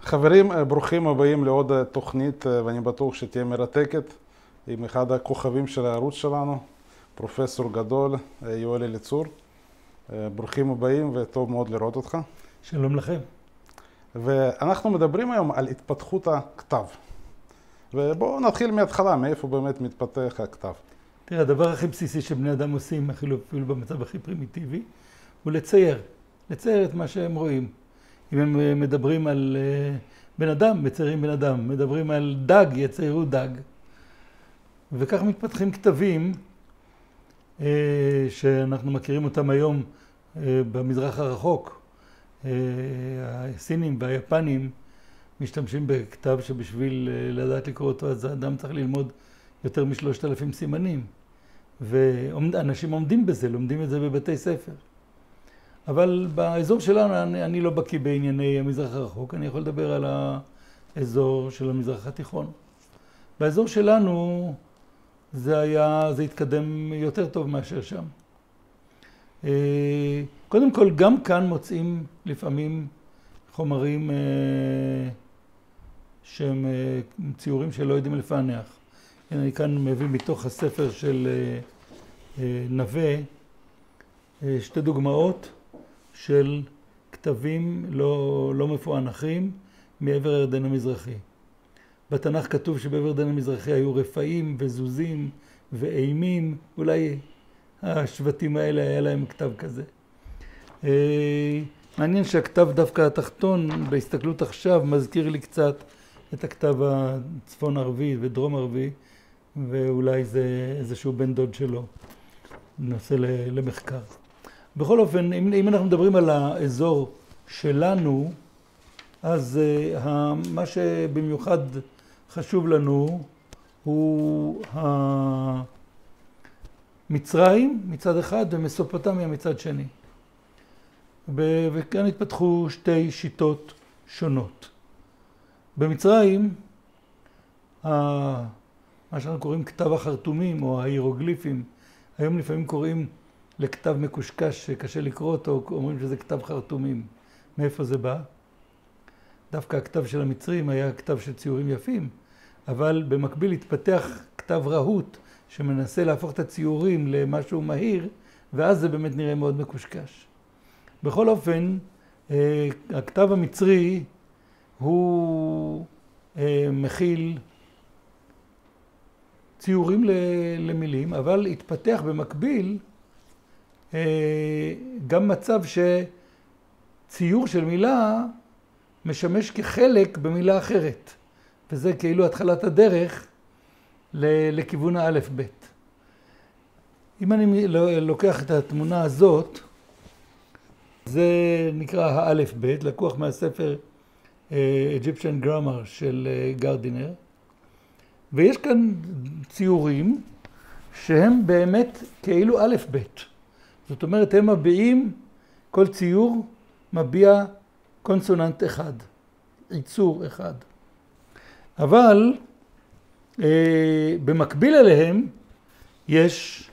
חברים, ברוכים הבאים לעוד תוכנית, ואני בטוח שתהיה מרתקת, עם אחד הכוכבים של הערוץ שלנו, פרופסור גדול, יואל אליצור. ברוכים הבאים וטוב מאוד לראות אותך. שלום לכם. ואנחנו מדברים היום על התפתחות הכתב. ובואו נתחיל מההתחלה, מאיפה באמת מתפתח הכתב. תראה, הדבר הכי בסיסי שבני אדם עושים, אפילו במצב הכי פרימיטיבי, הוא לצייר. לצייר את מה שהם רואים. אם הם מדברים על בן אדם, מציירים בן אדם. מדברים על דג, יציירו דג. וכך מתפתחים כתבים שאנחנו מכירים אותם היום במזרח הרחוק. הסינים והיפנים משתמשים בכתב שבשביל לדעת לקרוא אותו, אז האדם צריך ללמוד יותר מ3,000 סימנים. ואנשים עומדים בזה, לומדים את זה בבתי ספר. אבל באזור שלנו אני לא בקיא בענייני המזרח הרחוק, אני יכול לדבר על האזור של המזרח התיכון. באזור שלנו זה התקדם יותר טוב מאשר שם. קודם כל, גם כאן מוצאים לפעמים חומרים שהם ציורים שלא יודעים לפענח. אני כאן מביא מתוך הספר של נווה שתי דוגמאות של כתבים לא מפוענחים מעבר הירדן המזרחי. בתנ"ך כתוב שבעבר הירדן המזרחי היו רפאים וזוזים ואימים, אולי השבטים האלה היה להם כתב כזה. מעניין שהכתב דווקא התחתון בהסתכלות עכשיו מזכיר לי קצת את הכתב הצפון ערבי ודרום ערבי, ואולי זה איזשהו בן דוד שלו, נושא למחקר. בכל אופן, אם אנחנו מדברים על האזור שלנו, אז מה שבמיוחד חשוב לנו הוא מצרים מצד אחד ומסופוטמיה מצד שני. וכאן התפתחו שתי שיטות שונות. במצרים, מה שאנחנו קוראים כתב החרטומים או ההירוגליפים, היום לפעמים קוראים לכתב מקושקש שקשה לקרוא אותו, אומרים שזה כתב חרטומים. מאיפה זה בא? דווקא הכתב של המצרים היה כתב של ציורים יפים, אבל במקביל התפתח כתב רהוט שמנסה להפוך את הציורים למשהו מהיר, ואז זה באמת נראה מאוד מקושקש. בכל אופן, הכתב המצרי הוא מכיל ציורים למילים, אבל התפתח במקביל גם מצב שציור של מילה משמש כחלק במילה אחרת, וזה כאילו התחלת הדרך לכיוון האלף בית. אם אני לוקח את התמונה הזאת, זה נקרא האלף בית, לקוח מהספר Egyptian Grammar של גרדינר, ויש כאן ציורים שהם באמת כאילו אלף בית. זאת אומרת, הם מביעים, כל ציור מביע קונסוננט אחד, ייצור אחד. אבל במקביל אליהם יש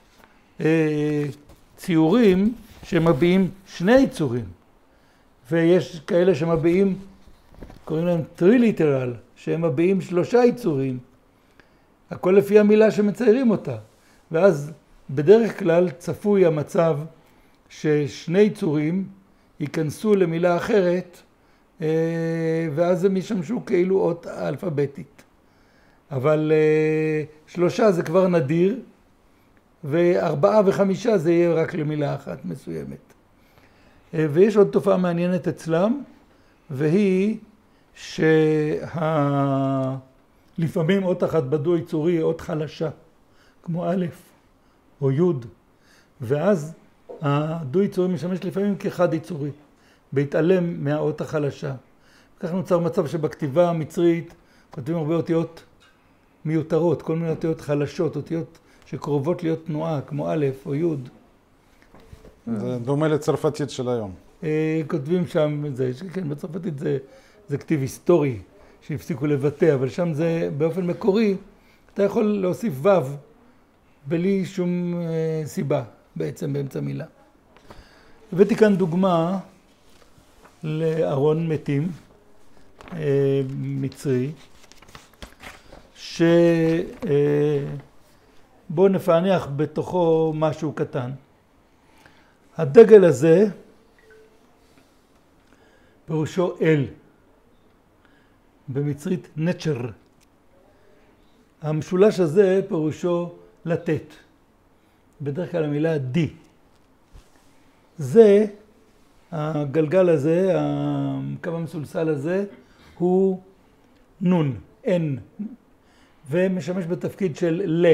ציורים שמביעים שני ייצורים, ויש כאלה שמביעים, קוראים להם טריליטרל, שהם מביעים 3 ייצורים, הכל לפי המילה שמציירים אותה. ואז בדרך כלל צפוי המצב ששני ייצורים ייכנסו למילה אחרת, ואז הם ישמשו כאילו אות אלפביתית. אבל 3 זה כבר נדיר, ו4 ו5 זה יהיה רק למילה אחת מסוימת. ויש עוד תופעה מעניינת אצלם, והיא לפעמים אות אחת בדו ייצורי, אות חלשה, כמו א' או י', ואז הדו ייצורי משמש לפעמים כחד ייצורי, בהתעלם מהאות החלשה. כך נוצר מצב שבכתיבה המצרית כותבים הרבה אותיות מיותרות, כל מיני אותיות חלשות, אותיות שקרובות להיות תנועה, כמו א' או י'. זה דומה לצרפתית של היום. כותבים שם, כן, בצרפתית זה כתיב היסטורי שהפסיקו לבטא, אבל שם זה באופן מקורי, אתה יכול להוסיף ו' בלי שום סיבה בעצם באמצע מילה. הבאתי כאן דוגמה לארון מתים, מצרי, שבואו נפענח בתוכו משהו קטן. הדגל הזה פירושו אל, במצרית נצ'ר. המשולש הזה פירושו לתת, בדרך כלל המילה די. זה, הגלגל הזה, הקו המסולסל הזה, הוא נון, אין, ומשמש בתפקיד של ל.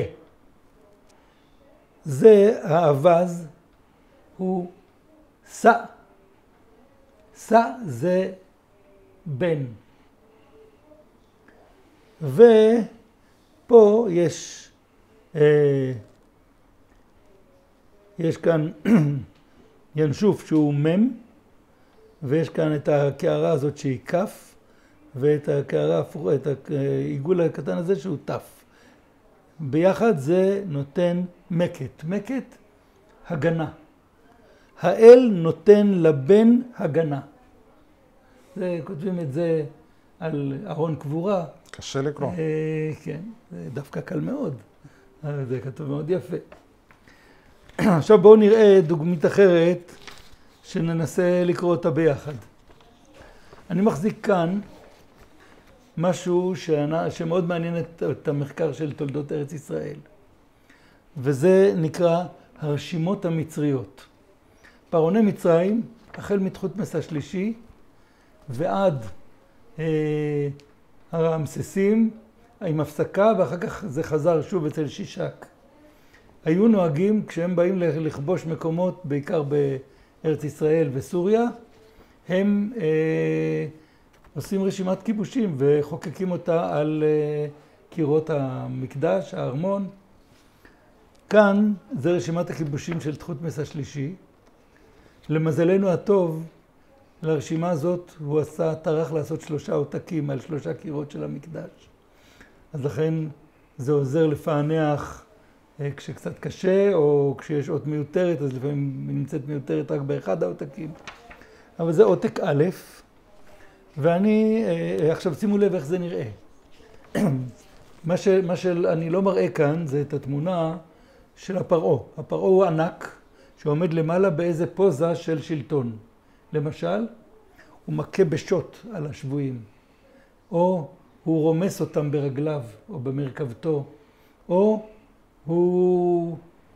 זה האבז, הוא סע. סע זה בן. ופה יש כאן ינשוף שהוא מם, ויש כאן את הקערה הזאת שהיא כף, ואת הקערה, את העיגול הקטן הזה שהוא תף. ביחד זה נותן מקט. מקט, הגנה. האל נותן לבן הגנה. כותבים את זה על ארון קבורה. קשה לקרוא. כן, זה דווקא קל מאוד. זה כתוב מאוד יפה. עכשיו בואו נראה דוגמית אחרת שננסה לקרוא אותה ביחד. אני מחזיק כאן משהו שמאוד מעניין את המחקר של תולדות ארץ ישראל. וזה נקרא הרשימות המצריות. פרעוני מצרים, החל מתחותמס השלישי ועד הרעמססים, עם הפסקה, ואחר כך זה חזר שוב אצל שישק. היו נוהגים, כשהם באים לכבוש מקומות, בעיקר בארץ ישראל וסוריה, הם עושים רשימת כיבושים וחוקקים אותה על קירות המקדש, הארמון. כאן זה רשימת הכיבושים של תחותמס השלישי. למזלנו הטוב, לרשימה הזאת הוא טרח לעשות 3 עותקים על 3 קירות של המקדש. אז לכן זה עוזר לפענח כשקצת קשה, או כשיש אות מיותרת, אז לפעמים היא נמצאת מיותרת רק באחד העותקים. אבל זה עותק א', ואני, עכשיו שימו לב איך זה נראה. מה שאני לא מראה כאן זה את התמונה של הפרעה. הפרעה הוא ענק שעומד למעלה באיזה פוזה של שלטון. למשל, הוא מכה בשוט על השבויים, או הוא רומס אותם ברגליו או במרכבתו, או הוא,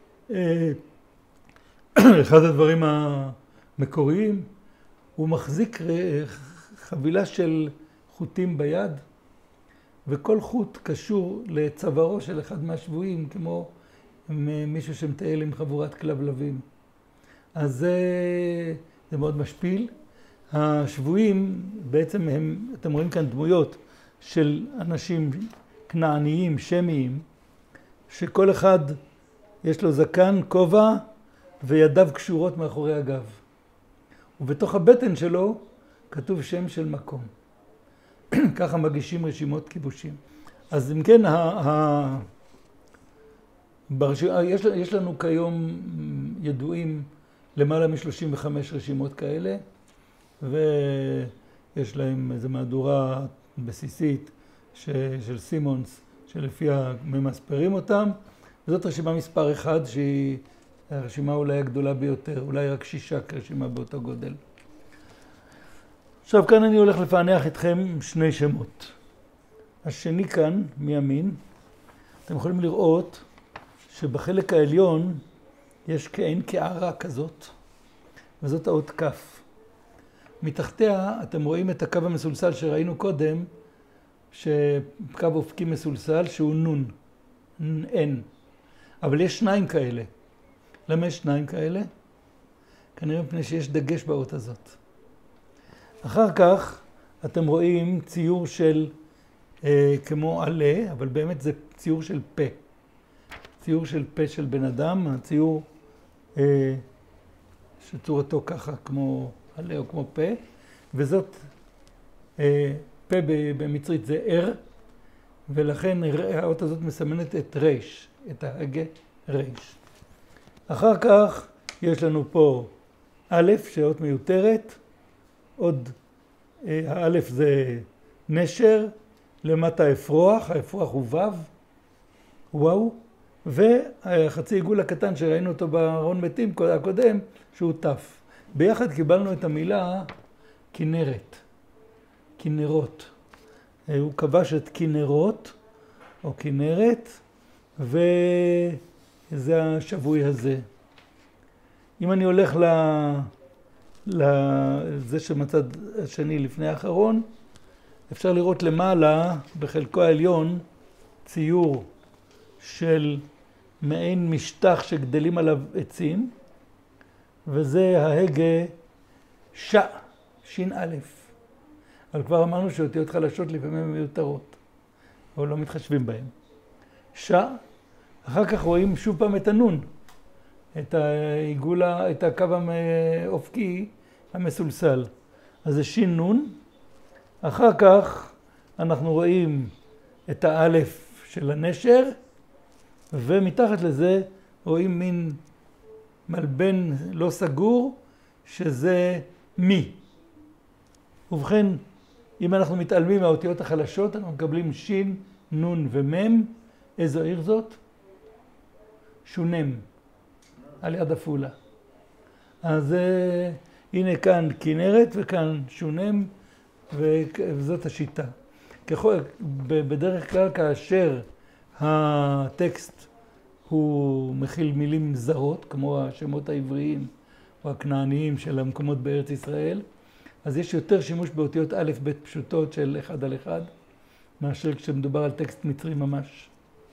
אחד הדברים המקוריים, הוא מחזיק חבילה של חוטים ביד, וכל חוט קשור לצווארו של אחד מהשבויים, כמו מישהו שמטייל עם חבורת כלבלבים. אז זה מאוד משפיל. השבויים בעצם הם, אתם רואים כאן דמויות של אנשים כנעניים, שמיים, שכל אחד יש לו זקן, כובע, וידיו קשורות מאחורי הגב. ובתוך הבטן שלו כתוב שם של מקום. ככה מגישים רשימות כיבושים. אז אם כן, יש לנו כיום ידועים למעלה מ-35 רשימות כאלה, ויש להם איזו מהדורה בסיסית של סימונס, שלפיה ממספרים אותם. וזאת רשימה מספר 1, שהיא הרשימה אולי הגדולה ביותר, אולי רק שישק רשימה באותו גודל. עכשיו כאן אני הולך לפענח איתכם 2 שמות. השני כאן, מימין, אתם יכולים לראות שבחלק העליון יש כאין קערה כזאת, וזאת האות כף. מתחתיה אתם רואים את הקו המסולסל שראינו קודם, שקו אופקי מסולסל שהוא נון, אין. אבל יש 2 כאלה. למה יש 2 כאלה? כנראה מפני שיש דגש באות הזאת. אחר כך אתם רואים ציור של כמו עלה, אבל באמת זה ציור של פה. ציור של פה של בן אדם, הציור שצורתו ככה כמו עלה או כמו פה, וזאת פה במצרית זה ער, ולכן האות הזאת מסמנת את ריש, את ההגה ריש. אחר כך יש לנו פה א', שאות מיותרת, עוד האלף זה נשר, למטה אפרוח, האפרוח הוא וו, וואו, והחצי עיגול הקטן שראינו אותו בארון מתים הקודם, שהוא תף. ביחד קיבלנו את המילה כנרת, כנרות. הוא כבש את כנרות, או כנרת, וזה השבוי הזה. אם אני הולך לזה שמצד השני לפני האחרון, אפשר לראות למעלה, בחלקו העליון, ציור של מעין משטח שגדלים עליו עצים, וזה ההגה שין א'. אבל כבר אמרנו שאותיות חלשות לפעמים הן מיותרות, אבל לא מתחשבים בהן. אחר כך רואים שוב פעם את הנון, את העיגולה, את הקו האופקי המסולסל. אז זה שין נון. אחר כך אנחנו רואים את האלף של הנשר, ומתחת לזה רואים מין מלבן לא סגור, שזה מי. ובכן, אם אנחנו מתעלמים מהאותיות החלשות, אנחנו מקבלים שין, נון ומם. איזו עיר זאת? שונם, על יד עפולה. אז הנה כאן כנרת וכאן שונם, וזאת השיטה. בדרך כלל כאשר הטקסט הוא מכיל מילים זרות, כמו השמות העבריים או הכנעניים של המקומות בארץ ישראל, אז יש יותר שימוש באותיות א' ב' פשוטות של אחד על אחד, מאשר כשמדובר על טקסט מצרי ממש.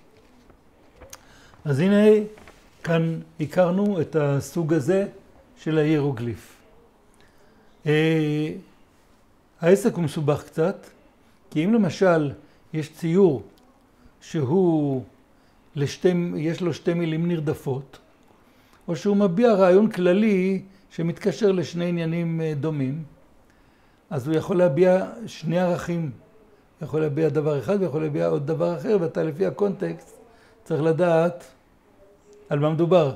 אז הנה, כאן הכרנו את הסוג הזה של ההירוגליף. העסק הוא מסובך קצת, כי אם למשל יש ציור שהוא יש לו שתי מילים נרדפות, או שהוא מביע רעיון כללי שמתקשר לשני עניינים דומים, אז הוא יכול להביע שני ערכים. יכול להביע דבר אחד ויכול להביע עוד דבר אחר, ואתה לפי הקונטקסט צריך לדעת על מה מדובר.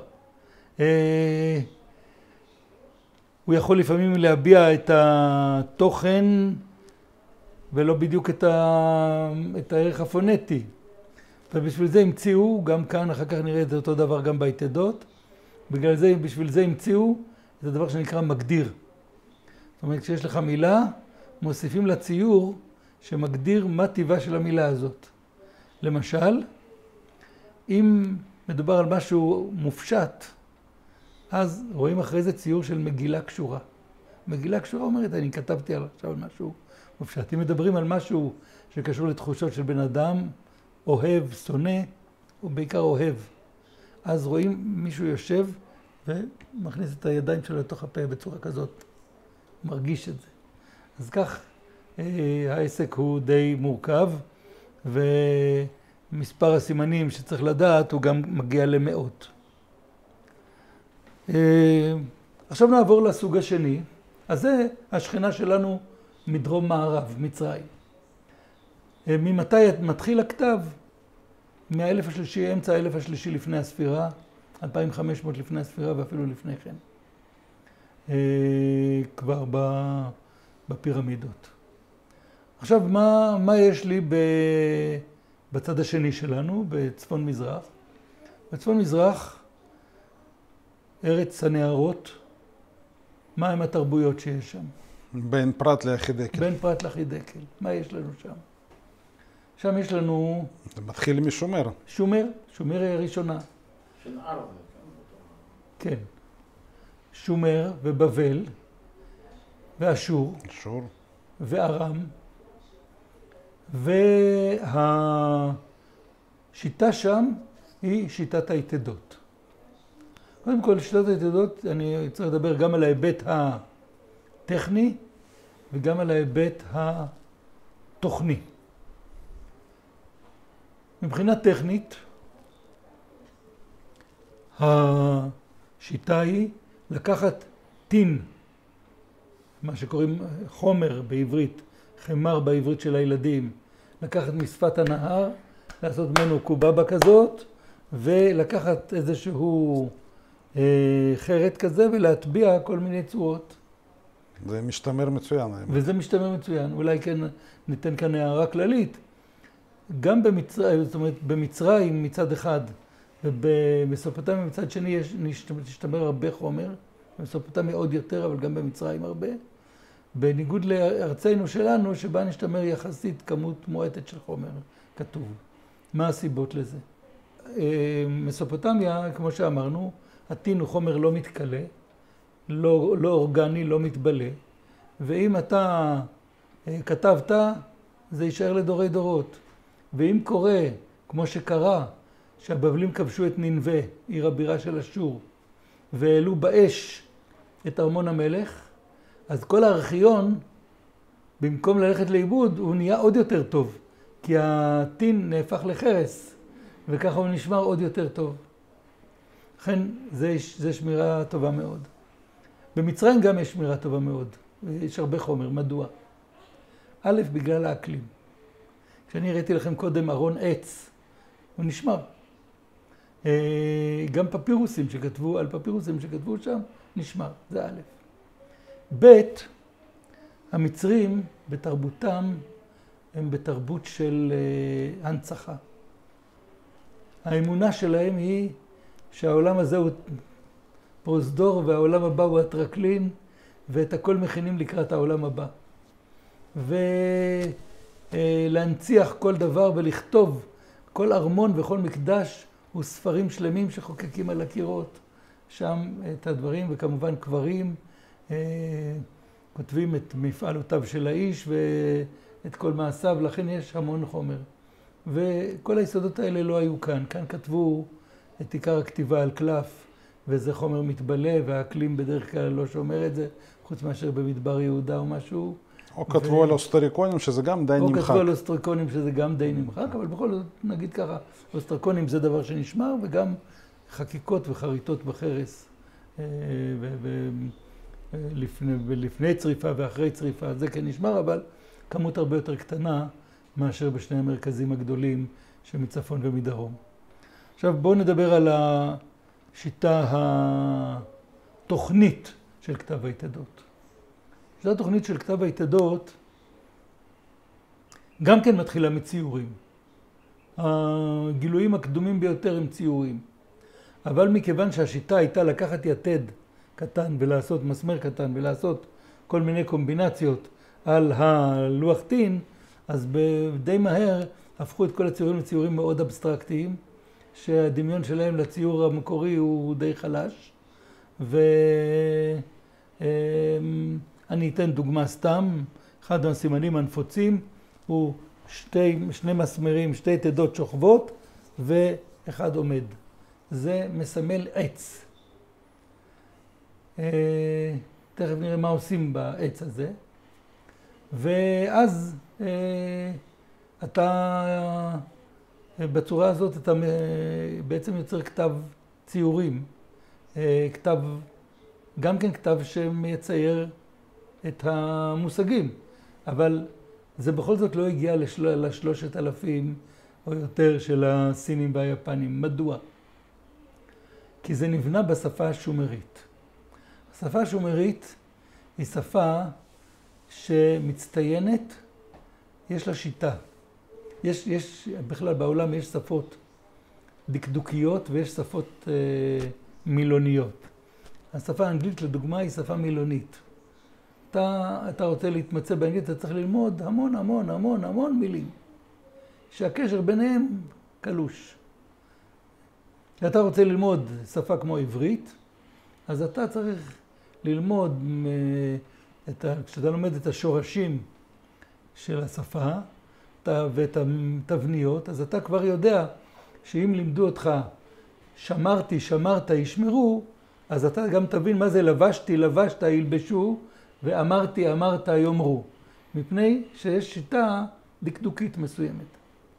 הוא יכול לפעמים להביע את התוכן ולא בדיוק את הערך הפונטי. ובשביל זה המציאו, גם כאן, אחר כך נראה את אותו דבר גם ביתדות, בשביל זה המציאו את הדבר שנקרא מגדיר. זאת אומרת, כשיש לך מילה, מוסיפים לציור שמגדיר מה טבעה של המילה הזאת. למשל, אם מדובר על משהו מופשט, אז רואים אחרי זה ציור של מגילה קשורה. מגילה קשורה אומרת, אני כתבתי עכשיו על משהו מופשט. אם מדברים על משהו שקשור לתחושות של בן אדם, אוהב, שונא, או בעיקר אוהב, אז רואים מישהו יושב ומכניס את הידיים שלו לתוך הפה בצורה כזאת. מרגיש את זה. אז כך העסק הוא די מורכב, ומספר הסימנים שצריך לדעת הוא גם מגיע למאות. עכשיו נעבור לסוג השני. אז זה השכנה שלנו מדרום מערב, מצרים. ממתי מתחיל הכתב? מהאלף השלישי, אמצע האלף השלישי לפני הספירה, 2500 לפני הספירה ואפילו לפני כן. כבר בפירמידות. עכשיו, מה יש לי בצד השני שלנו, בצפון מזרח? בצפון מזרח, ארץ הנהרות, מה הם התרבויות שיש שם? בין פרת לחידקל. בין פרת לחידקל. מה יש לנו שם? שם יש לנו... זה מתחיל משומר. שומר היא הראשונה. של ערב. כן. שומר ובבל, ואשור, וארם, והשיטה שם היא שיטת היתדות. קודם כל, שיטת היתדות, אני צריך לדבר גם על ההיבט הטכני וגם על ההיבט התוכני. מבחינה טכנית, השיטה היא לקחת טין, מה שקוראים חומר בעברית, חמר בעברית של הילדים, לקחת משפת הנהר, לעשות ממנו קובבה כזאת, ולקחת איזשהו חרת כזה ולהטביע כל מיני צורות. זה משתמר מצוין. וזה משתמר מצוין. אולי כן ניתן כאן הערה כללית. גם במצרים, זאת אומרת, במצרים מצד אחד, ובמסופוטמיה מצד שני משתמר הרבה חומר. במסופוטמיה עוד יותר, אבל גם במצרים הרבה. בניגוד לארצנו שלנו, שבה נשתמר יחסית כמות מועטת של חומר כתוב. מה הסיבות לזה? מסופוטמיה, כמו שאמרנו, הטין הוא חומר לא מתכלה, לא אורגני, לא מתבלה, ואם אתה כתבת, זה יישאר לדורי דורות. ואם קורה, כמו שקרה, שהבבלים כבשו את נינווה, עיר הבירה של אשור, והעלו באש את ארמון המלך, אז כל הארכיון, במקום ללכת לאיבוד, הוא נהיה עוד יותר טוב, כי הטין נהפך לחרס, וככה הוא נשמר עוד יותר טוב. לכן, זה שמירה טובה מאוד. במצרים גם יש שמירה טובה מאוד. יש הרבה חומר. מדוע? א', בגלל האקלים. כשאני הראיתי לכם קודם ארון עץ, הוא נשמר. גם פפירוסים שכתבו, על פפירוסים שכתבו שם, נשמר. זה א'. ב', המצרים בתרבותם הם בתרבות של הנצחה. האמונה שלהם היא שהעולם הזה הוא פרוזדור והעולם הבא הוא הטרקלין, ואת הכל מכינים לקראת העולם הבא. ולהנציח כל דבר ולכתוב כל ארמון וכל מקדש הוא ספרים שלמים שחוקקים על הקירות. שם את הדברים, וכמובן קברים, כותבים את מפעלותיו של האיש ואת כל מעשיו, לכן יש המון חומר. וכל היסודות האלה לא היו כאן. כאן כתבו את עיקר הכתיבה על קלף, וזה חומר מתבלה, והאקלים בדרך כלל לא שומר את זה, חוץ מאשר במדבר יהודה או משהו. או כתבו על אוסטריקונים, שזה גם די נמחק. או כתבו על אוסטריקונים, שזה גם די נמחק, אבל בכל זאת, נגיד ככה, אוסטריקונים זה דבר שנשמר, וגם חקיקות וחריטות בחרס, לפני צריפה ואחרי צריפה, זה כן נשמר, אבל כמות הרבה יותר קטנה מאשר בשני המרכזים הגדולים שמצפון ומדרום. עכשיו בואו נדבר על השיטה התוכנית של כתב היתדות. שיטה התוכנית של כתב היתדות גם כן מתחילה מציורים. הגילויים הקדומים ביותר הם ציורים. אבל מכיוון שהשיטה הייתה לקחת יתד קטן ולעשות מסמר קטן ולעשות כל מיני קומבינציות על הלוח טין, אז די מהר הפכו את כל הציורים לציורים מאוד אבסטרקטיים, שהדמיון שלהם לציור המקורי הוא די חלש. ואני אתן דוגמה סתם, אחד מהסימנים הנפוצים הוא שני מסמרים, שתי תדות שוכבות ואחד עומד. זה מסמל עץ. תכף נראה מה עושים בעץ הזה. ואז אתה, בצורה הזאת אתה בעצם יוצר כתב ציורים. כתב, גם כן כתב שמייצייר את המושגים. אבל זה בכל זאת לא הגיע ל3,000 או יותר של הסינים והיפנים. מדוע? כי זה נבנה בשפה השומרית. השפה השומרית היא שפה שמצטיינת, יש לה שיטה. יש בכלל בעולם יש שפות דקדוקיות ויש שפות מילוניות. השפה האנגלית לדוגמה היא שפה מילונית. אתה רוצה להתמצא באנגלית, אתה צריך ללמוד המון מילים, שהקשר ביניהם קלוש. אתה רוצה ללמוד שפה כמו עברית, אז אתה צריך ללמוד, כשאתה לומד את השורשים של השפה ואת התבניות, אז אתה כבר יודע שאם לימדו אותך שמרת, ישמרו, אז אתה גם תבין מה זה לבשת, ילבשו, ואמרת, יאמרו. מפני שיש שיטה דקדוקית מסוימת.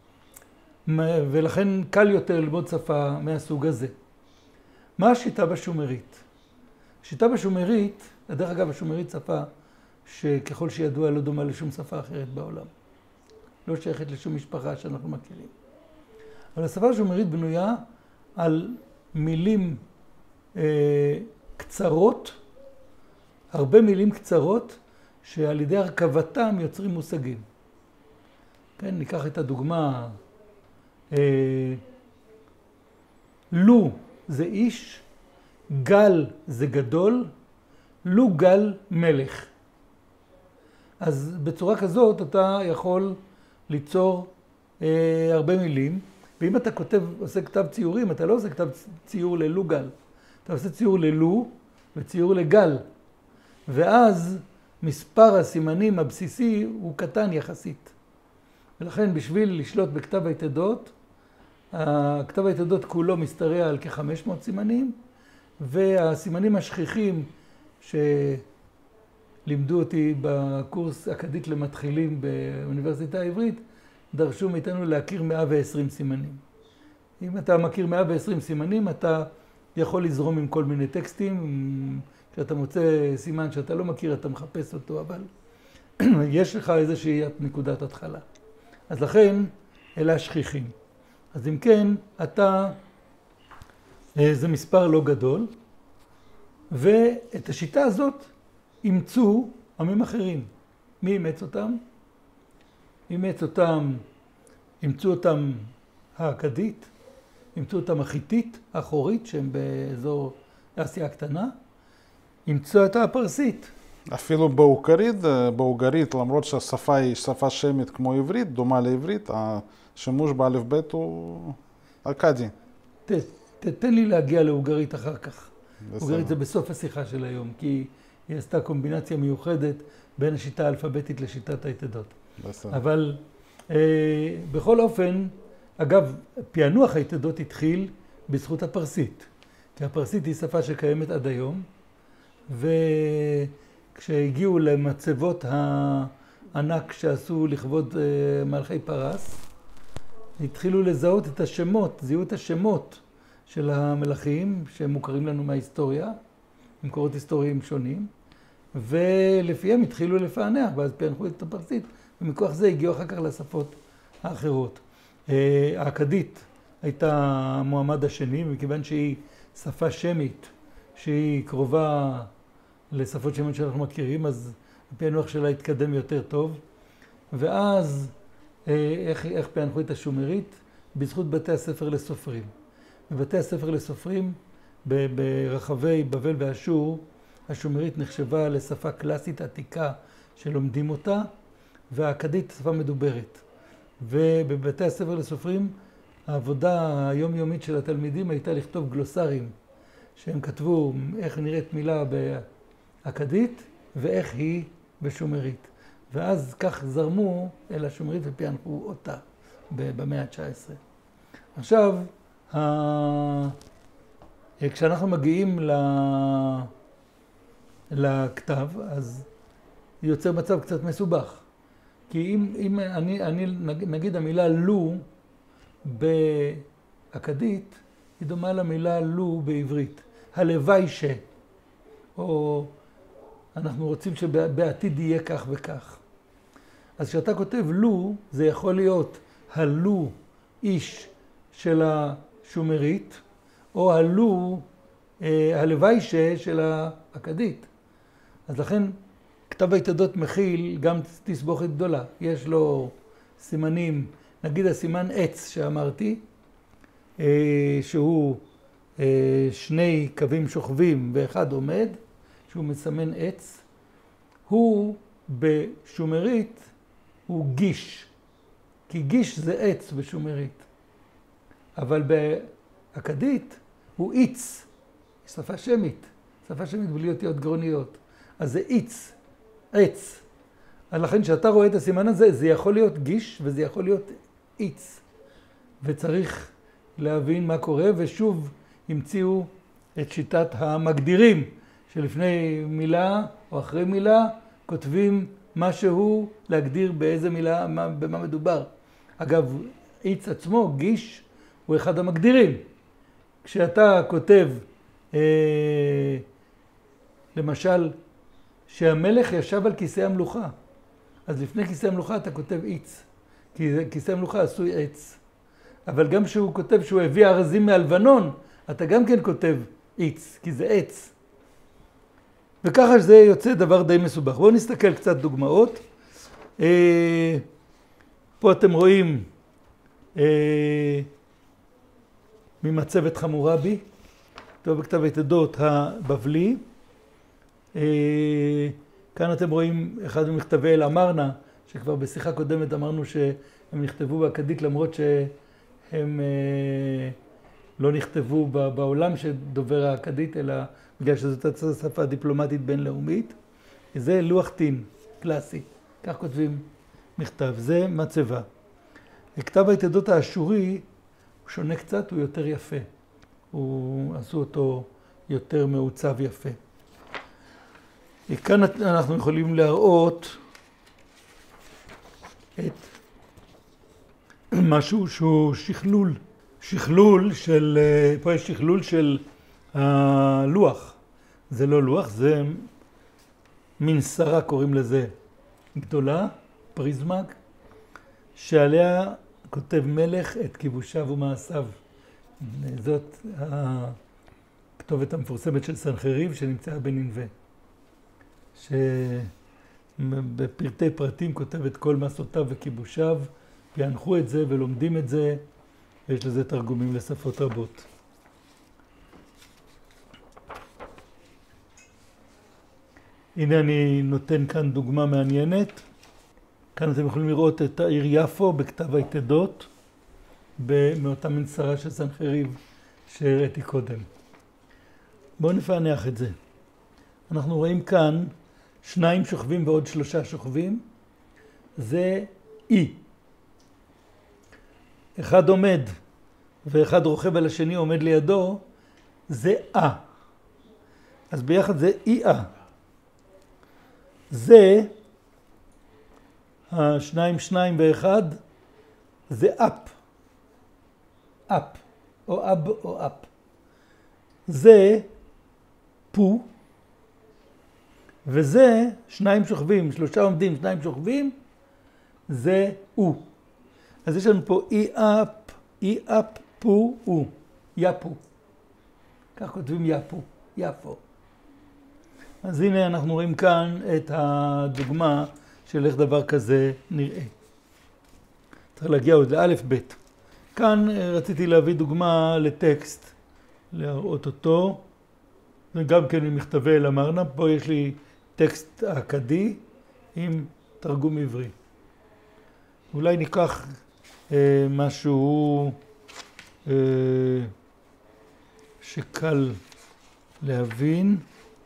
ולכן קל יותר ללמוד שפה מהסוג הזה. מה השיטה בשומרית? השיטה בשומרית, דרך אגב, השומרית שפה שככל שידוע לא דומה לשום שפה אחרת בעולם. לא שייכת לשום משפחה שאנחנו מכירים. אבל השפה השומרית בנויה על מילים קצרות הרבה מילים קצרות שעל ידי הרכבתם יוצרים מושגים. כן, ניקח את הדוגמה, לו זה איש, גל זה גדול, לו גל מלך. אז בצורה כזאת אתה יכול ליצור הרבה מילים, ואם אתה עושה כתב ציורים, אתה לא עושה כתב ציור ללו גל, אתה עושה ציור ללו וציור לגל, ואז מספר הסימנים הבסיסי הוא קטן יחסית. ולכן בשביל לשלוט בכתב היתדות, הכתב היתדות כולו משתרע על כ-500 סימנים, והסימנים השכיחים שלימדו אותי בקורס אכדית למתחילים באוניברסיטה העברית, דרשו מאיתנו להכיר 120 סימנים. אם אתה מכיר 120 סימנים, אתה יכול לזרום עם כל מיני טקסטים. כשאתה מוצא סימן שאתה לא מכיר, אתה מחפש אותו, אבל יש לך איזושהי נקודת התחלה. אז לכן, אלה השכיחים. אז אם כן, זה מספר לא גדול, ואת השיטה הזאת אימצו עמים אחרים. מי אימץ אותם? אימצו אותם האכדית, אימצו אותם החיתית, האחורית, שהם באזור אסיה הקטנה, אימצו את הפרסית. אפילו באוגרית, למרות שהשפה היא שפה שמית כמו עברית, דומה לעברית, השימוש באלף בית הוא אכדי. תן לי להגיע לאוגרית אחר כך. אוגרית זה בסוף השיחה של היום, כי היא עשתה קומבינציה מיוחדת בין השיטה האלפביתית לשיטת היתדות. אבל בכל אופן, אגב, פענוח היתדות התחיל בזכות הפרסית. כי הפרסית היא שפה שקיימת עד היום, וכשהגיעו למצבות הענק שעשו לכבוד מלכי פרס, התחילו לזהות את השמות, זיהו את השמות של המלכים שהם מוכרים לנו מההיסטוריה, מקורות היסטוריים שונים, ולפיהם התחילו לפענח, ואז פענחו את הפרסית, ומכוח זה הגיעו אחר כך לשפות האחרות. האכדית הייתה המועמד השני, מכיוון שהיא שפה שמית, שהיא קרובה לשפות שמיות שאנחנו מכירים, אז הפענוח שלה התקדם יותר טוב. ואז איך פענחו את השומרית? בזכות בתי הספר לסופרים. בבתי הספר לסופרים, ברחבי בבל ואשור, השומרית נחשבה לשפה קלאסית עתיקה שלומדים אותה, והאכדית שפה מדוברת. ובבתי הספר לסופרים, העבודה היומיומית של התלמידים הייתה לכתוב גלוסרים, שהם כתבו איך נראית מילה באכדית ואיך היא בשומרית. ואז כך זרמו אל השומרית ופענחו אותה במאה ה-19. עכשיו, כשאנחנו מגיעים לכתב, אז יוצר מצב קצת מסובך. כי אם נגיד המילה לו באכדית, היא דומה למילה לו בעברית. הלוואי ש, או אנחנו רוצים שבעתיד יהיה כך וכך. אז כשאתה כותב לו, זה יכול להיות הלו איש של השומרית, או הלו הלוואי של האכדית. אז לכן כתב היתדות מכיל גם תסבוכת גדולה. יש לו סימנים, נגיד הסימן עץ שאמרתי, שהוא שני קווים שוכבים ואחד עומד, שהוא מסמן עץ, הוא בשומרית הוא גיש, כי גיש זה עץ בשומרית. אבל באכדית הוא איץ, שפה שמית, שפה שמית בלי אותיות גרוניות. אז זה איץ, עץ. אז לכן כשאתה רואה את הסימן הזה, זה יכול להיות גיש וזה יכול להיות איץ. וצריך להבין מה קורה, ושוב המציאו את שיטת המגדירים, שלפני מילה או אחרי מילה כותבים משהו להגדיר באיזה מילה, במה מדובר. אגב, איץ עצמו, גיש, הוא אחד המגדירים. כשאתה כותב, למשל, שהמלך ישב על כיסא המלוכה, אז לפני כיסא המלוכה אתה כותב איץ, כי כיסא המלוכה עשוי עץ. אבל גם כשהוא כותב שהוא הביא ארזים מהלבנון, אתה גם כן כותב איץ, כי זה עץ. וככה שזה יוצא דבר די מסובך. בואו נסתכל קצת דוגמאות. פה אתם רואים ממצבת חמורבי, כתוב בכתב היתדות הבבלי. כאן אתם רואים אחד ממכתבי אל-אמרנה, שכבר בשיחה קודמת אמרנו שהם נכתבו באכדית, למרות שהם לא נכתבו בעולם שדובר האכדית, אלא בגלל שזאת שפה דיפלומטית בינלאומית. זה לוח טין, קלאסי. כך כותבים מכתב. זה מצבה. כתב היתדות האשורי הוא שונה קצת, הוא יותר יפה. עשו אותו יותר מעוצב יפה. כאן אנחנו יכולים להראות את משהו שהוא שכלול של, פה יש שכלול של הלוח. זה לא לוח, זה מין שרה קוראים לזה גדולה, פריזמה, שעליה כותב מלך את כיבושיו ומעשיו. זאת הכתובת המפורסמת של סנחריב שנמצאה בנינווה. שבפרטי פרטים כותב את כל מעשותיו וכיבושיו, פענחו את זה ולומדים את זה, ויש לזה תרגומים לשפות רבות. הנה אני נותן כאן דוגמה מעניינת. כאן אתם יכולים לראות את העיר יפו בכתב היתדות, מאותה מנסרה של סנחריב שהראיתי קודם. בואו נפענח את זה. אנחנו רואים כאן 2 שוכבים ועוד 3 שוכבים. זה אי. אחד עומד ואחד רוכב על השני עומד לידו, זה אז ביחד זה אי-אה. זה, 2 ואחד, זה אפ, או אב או אפ. זה פו, וזה 2 שוכבים, 3 עומדים, 2 שוכבים, זה או. אז יש לנו פה אי אפ, פו, או, יפו. כך כותבים יפו, יפו. אז הנה אנחנו רואים כאן את הדוגמה של איך דבר כזה נראה. צריך להגיע עוד לאלף בית. כאן רציתי להביא דוגמה לטקסט, להראות אותו. זה גם כן ממכתבי אל-אמרנה. פה יש לי טקסט אכדי עם תרגום עברי. אולי ניקח משהו שקל להבין.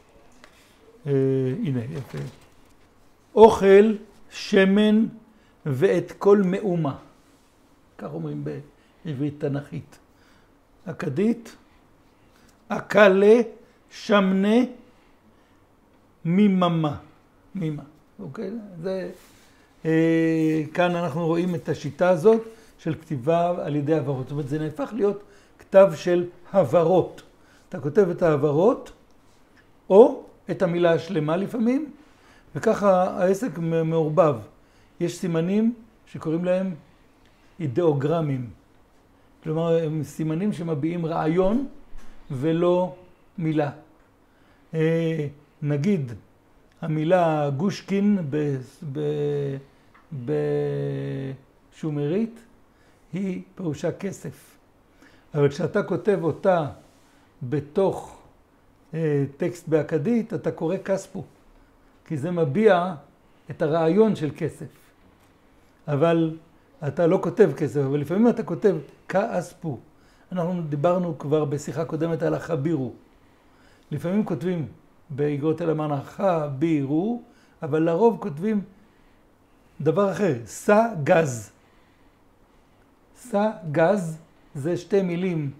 הנה, יפה. אוכל, שמן ואת כל מאומה. כך אומרים בעברית תנכית. אכדית, אכלה, שמנה, מיממה. אוקיי? זה, כאן אנחנו רואים את השיטה הזאת של כתיבה על ידי הברות. זאת אומרת, זה נהפך להיות כתב של הברות. אתה כותב את ההברות, או את המילה השלמה לפעמים, וככה העסק מעורבב. יש סימנים שקוראים להם אידאוגרמים. כלומר, הם סימנים שמביעים רעיון ולא מילה. נגיד, המילה גושקין בשומרית היא פירושה כסף. אבל כשאתה כותב אותה בתוך טקסט באכדית, אתה קורא כספו, כי זה מביע את הרעיון של כסף. אבל אתה לא כותב כסף, אבל לפעמים אתה כותב כאספו. אנחנו דיברנו כבר בשיחה קודמת על החבירו. לפעמים כותבים באגרות אל-אמרנה חבירו, אבל לרוב כותבים דבר אחר, סא גז. סא גז זה 2 מילים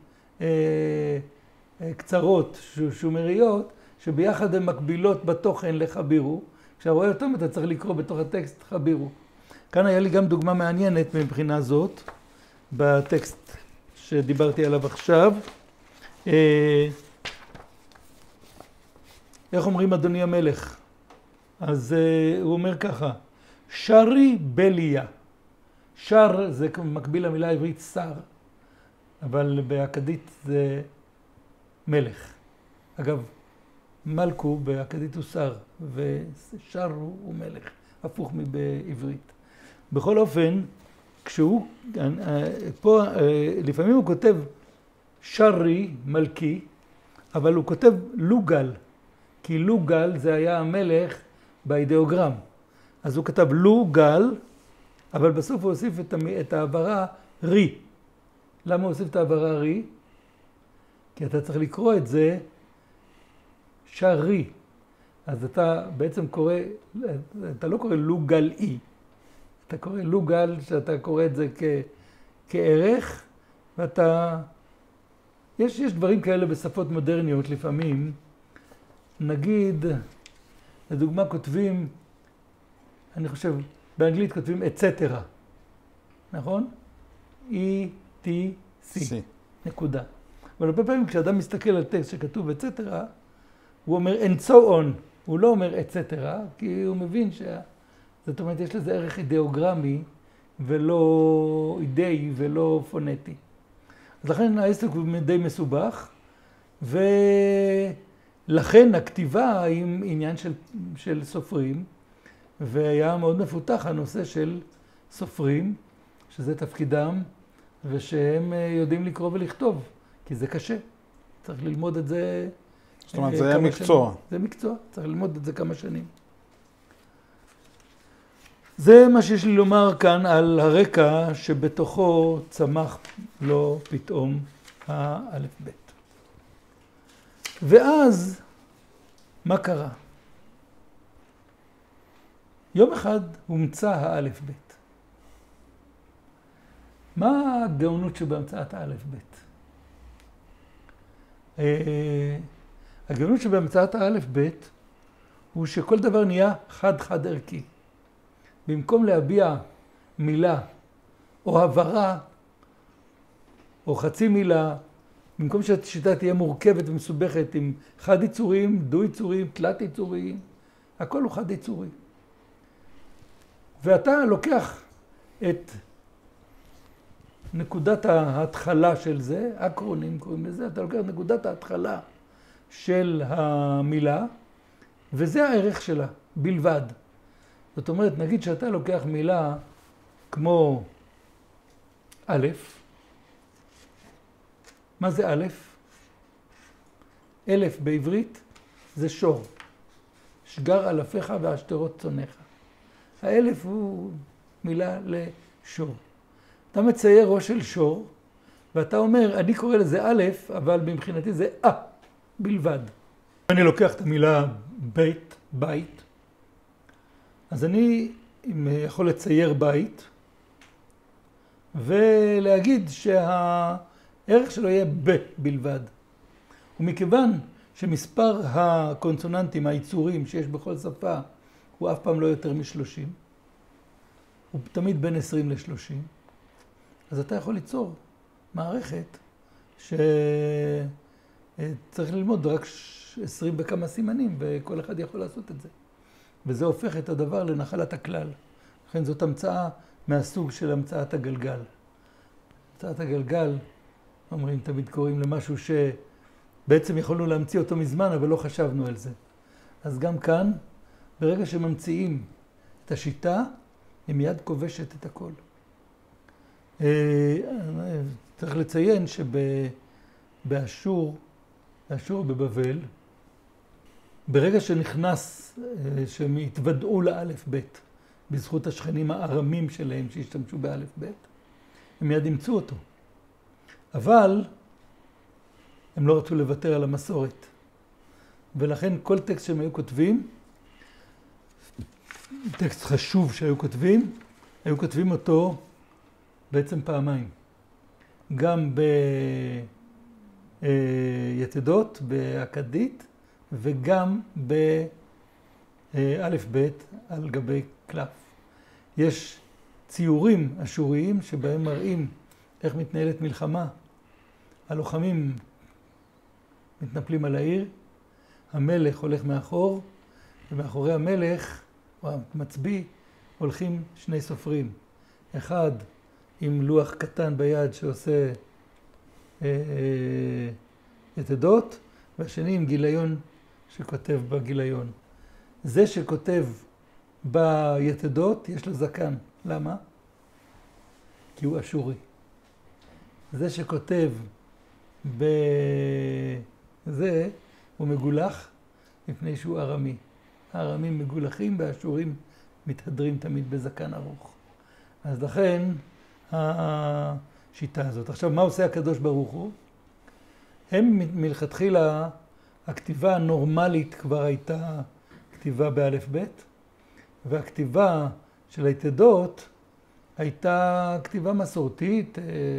קצרות, שומריות, שביחד הן מקבילות בתוכן לחבירו. כשרואה אותם אתה צריך לקרוא בתוך הטקסט חבירו. כאן היה לי גם דוגמה מעניינת מבחינה זאת, בטקסט שדיברתי עליו עכשיו. איך אומרים אדוני המלך? אז הוא אומר ככה, שרי בליה. שר זה מקביל למילה העברית שר, אבל באכדית זה מלך. אגב, מלכו באכדית הוא שר, ושר הוא מלך, הפוך מבעברית. בכל אופן, כשהוא, פה לפעמים הוא כותב שרי, מלכי, אבל הוא כותב לוגל, כי לוגל זה היה המלך באידאוגרם. אז הוא כתב לוגל, אבל בסוף הוא הוסיף את העברה רי. למה הוא הוסיף את העברה רי? כי אתה צריך לקרוא את זה שרי. אז אתה בעצם קורא, אתה לא קורא לוגל אי. אתה קורא לוגל, שאתה קורא את זה כערך, ואתה... יש דברים כאלה בשפות מודרניות לפעמים. נגיד, לדוגמה כותבים, אני חושב, באנגלית כותבים etc. נכון? E-T-C. נקודה. אבל הרבה פעמים כשאדם מסתכל על טקסט שכתוב etc, הוא אומר and so on. הוא לא אומר etc, כי הוא מבין זאת אומרת, יש לזה ערך אידאוגרמי ולא אידאי ולא פונטי. אז לכן העסק הוא די מסובך, ולכן הכתיבה היא עניין של סופרים, והיה מאוד מפותח הנושא של סופרים, שזה תפקידם, ושהם יודעים לקרוא ולכתוב, כי זה קשה. צריך ללמוד את זה זאת אומרת, זה היה מקצוע. זה מקצוע, צריך ללמוד את זה כמה שנים. זה מה שיש לי לומר כאן על הרקע שבתוכו צמח לו פתאום האלף בית. ואז, מה קרה? יום אחד הומצא האלף בית. מה הגאונות שבהמצאת האלף בית? הגאונות שבהמצאת האלף בית הוא שכל דבר נהיה חד ערכי. במקום להביע מילה או הברה או חצי מילה, במקום שהשיטה תהיה מורכבת ומסובכת עם חד יצורים, דו יצורים, תלת יצורים, הכל הוא חד יצורי. ואתה לוקח את נקודת ההתחלה של זה, אקרונים קוראים לזה, אתה לוקח את נקודת ההתחלה של המילה, וזה הערך שלה, בלבד. זאת אומרת, נגיד שאתה לוקח מילה כמו א', מה זה א'? אלף בעברית זה שור. שגר אלפיך והשטרות צונך. האלף הוא מילה לשור. אתה מצייר ראש של שור, ואתה אומר, אני קורא לזה א', אבל מבחינתי זה בלבד. אני לוקח את המילה בית, אז אני יכול לצייר בית, ולהגיד שהערך שלו יהיה בלבד. ומכיוון שמספר הקונסוננטים, היצורים שיש בכל שפה, הוא אף פעם לא יותר מ-30, הוא תמיד בין 20 ל-30, אז אתה יכול ליצור מערכת שצריך ללמוד רק 20 וכמה סימנים, וכל אחד יכול לעשות את זה. וזה הופך את הדבר לנחלת הכלל. לכן זאת המצאה מהסוג של המצאת הגלגל. המצאת הגלגל, אומרים, תמיד קוראים למשהו שבעצם יכולנו להמציא אותו מזמן, אבל לא חשבנו על זה. אז גם כאן, ברגע שממציאים את השיטה, היא מיד כובשת את הכל. צריך לציין שבאשור בבבל, ברגע שנכנס, שהם התוודעו לאלף בית, בזכות השכנים הארמים שלהם שהשתמשו באלף בית, הם מיד אימצו אותו. אבל הם לא רצו לוותר על המסורת. ולכן כל טקסט שהם היו כותבים, טקסט חשוב שהיו כותבים אותו בעצם פעמיים. גם ביתדות, באכדית, וגם באלף בית על גבי קלף. יש ציורים אשוריים שבהם מראים איך מתנהלת מלחמה. הלוחמים מתנפלים על העיר, המלך הולך מאחור, ומאחורי המלך, או המצביא, הולכים שני סופרים. אחד עם לוח קטן ביד שעושה יתדות, והשני עם גיליון שכותב בגיליון. זה שכותב ביתדות, יש לו זקן. למה? כי הוא אשורי. זה שכותב בזה, הוא מגולח מפני שהוא ארמי. הארמים מגולחים והאשורים מתהדרים תמיד בזקן ארוך. אז לכן השיטה הזאת. עכשיו, מה עושה הקדוש ברוך הוא? הם מלכתחילה, הכתיבה הנורמלית כבר הייתה כתיבה באלף בית, והכתיבה של היתדות הייתה כתיבה מסורתית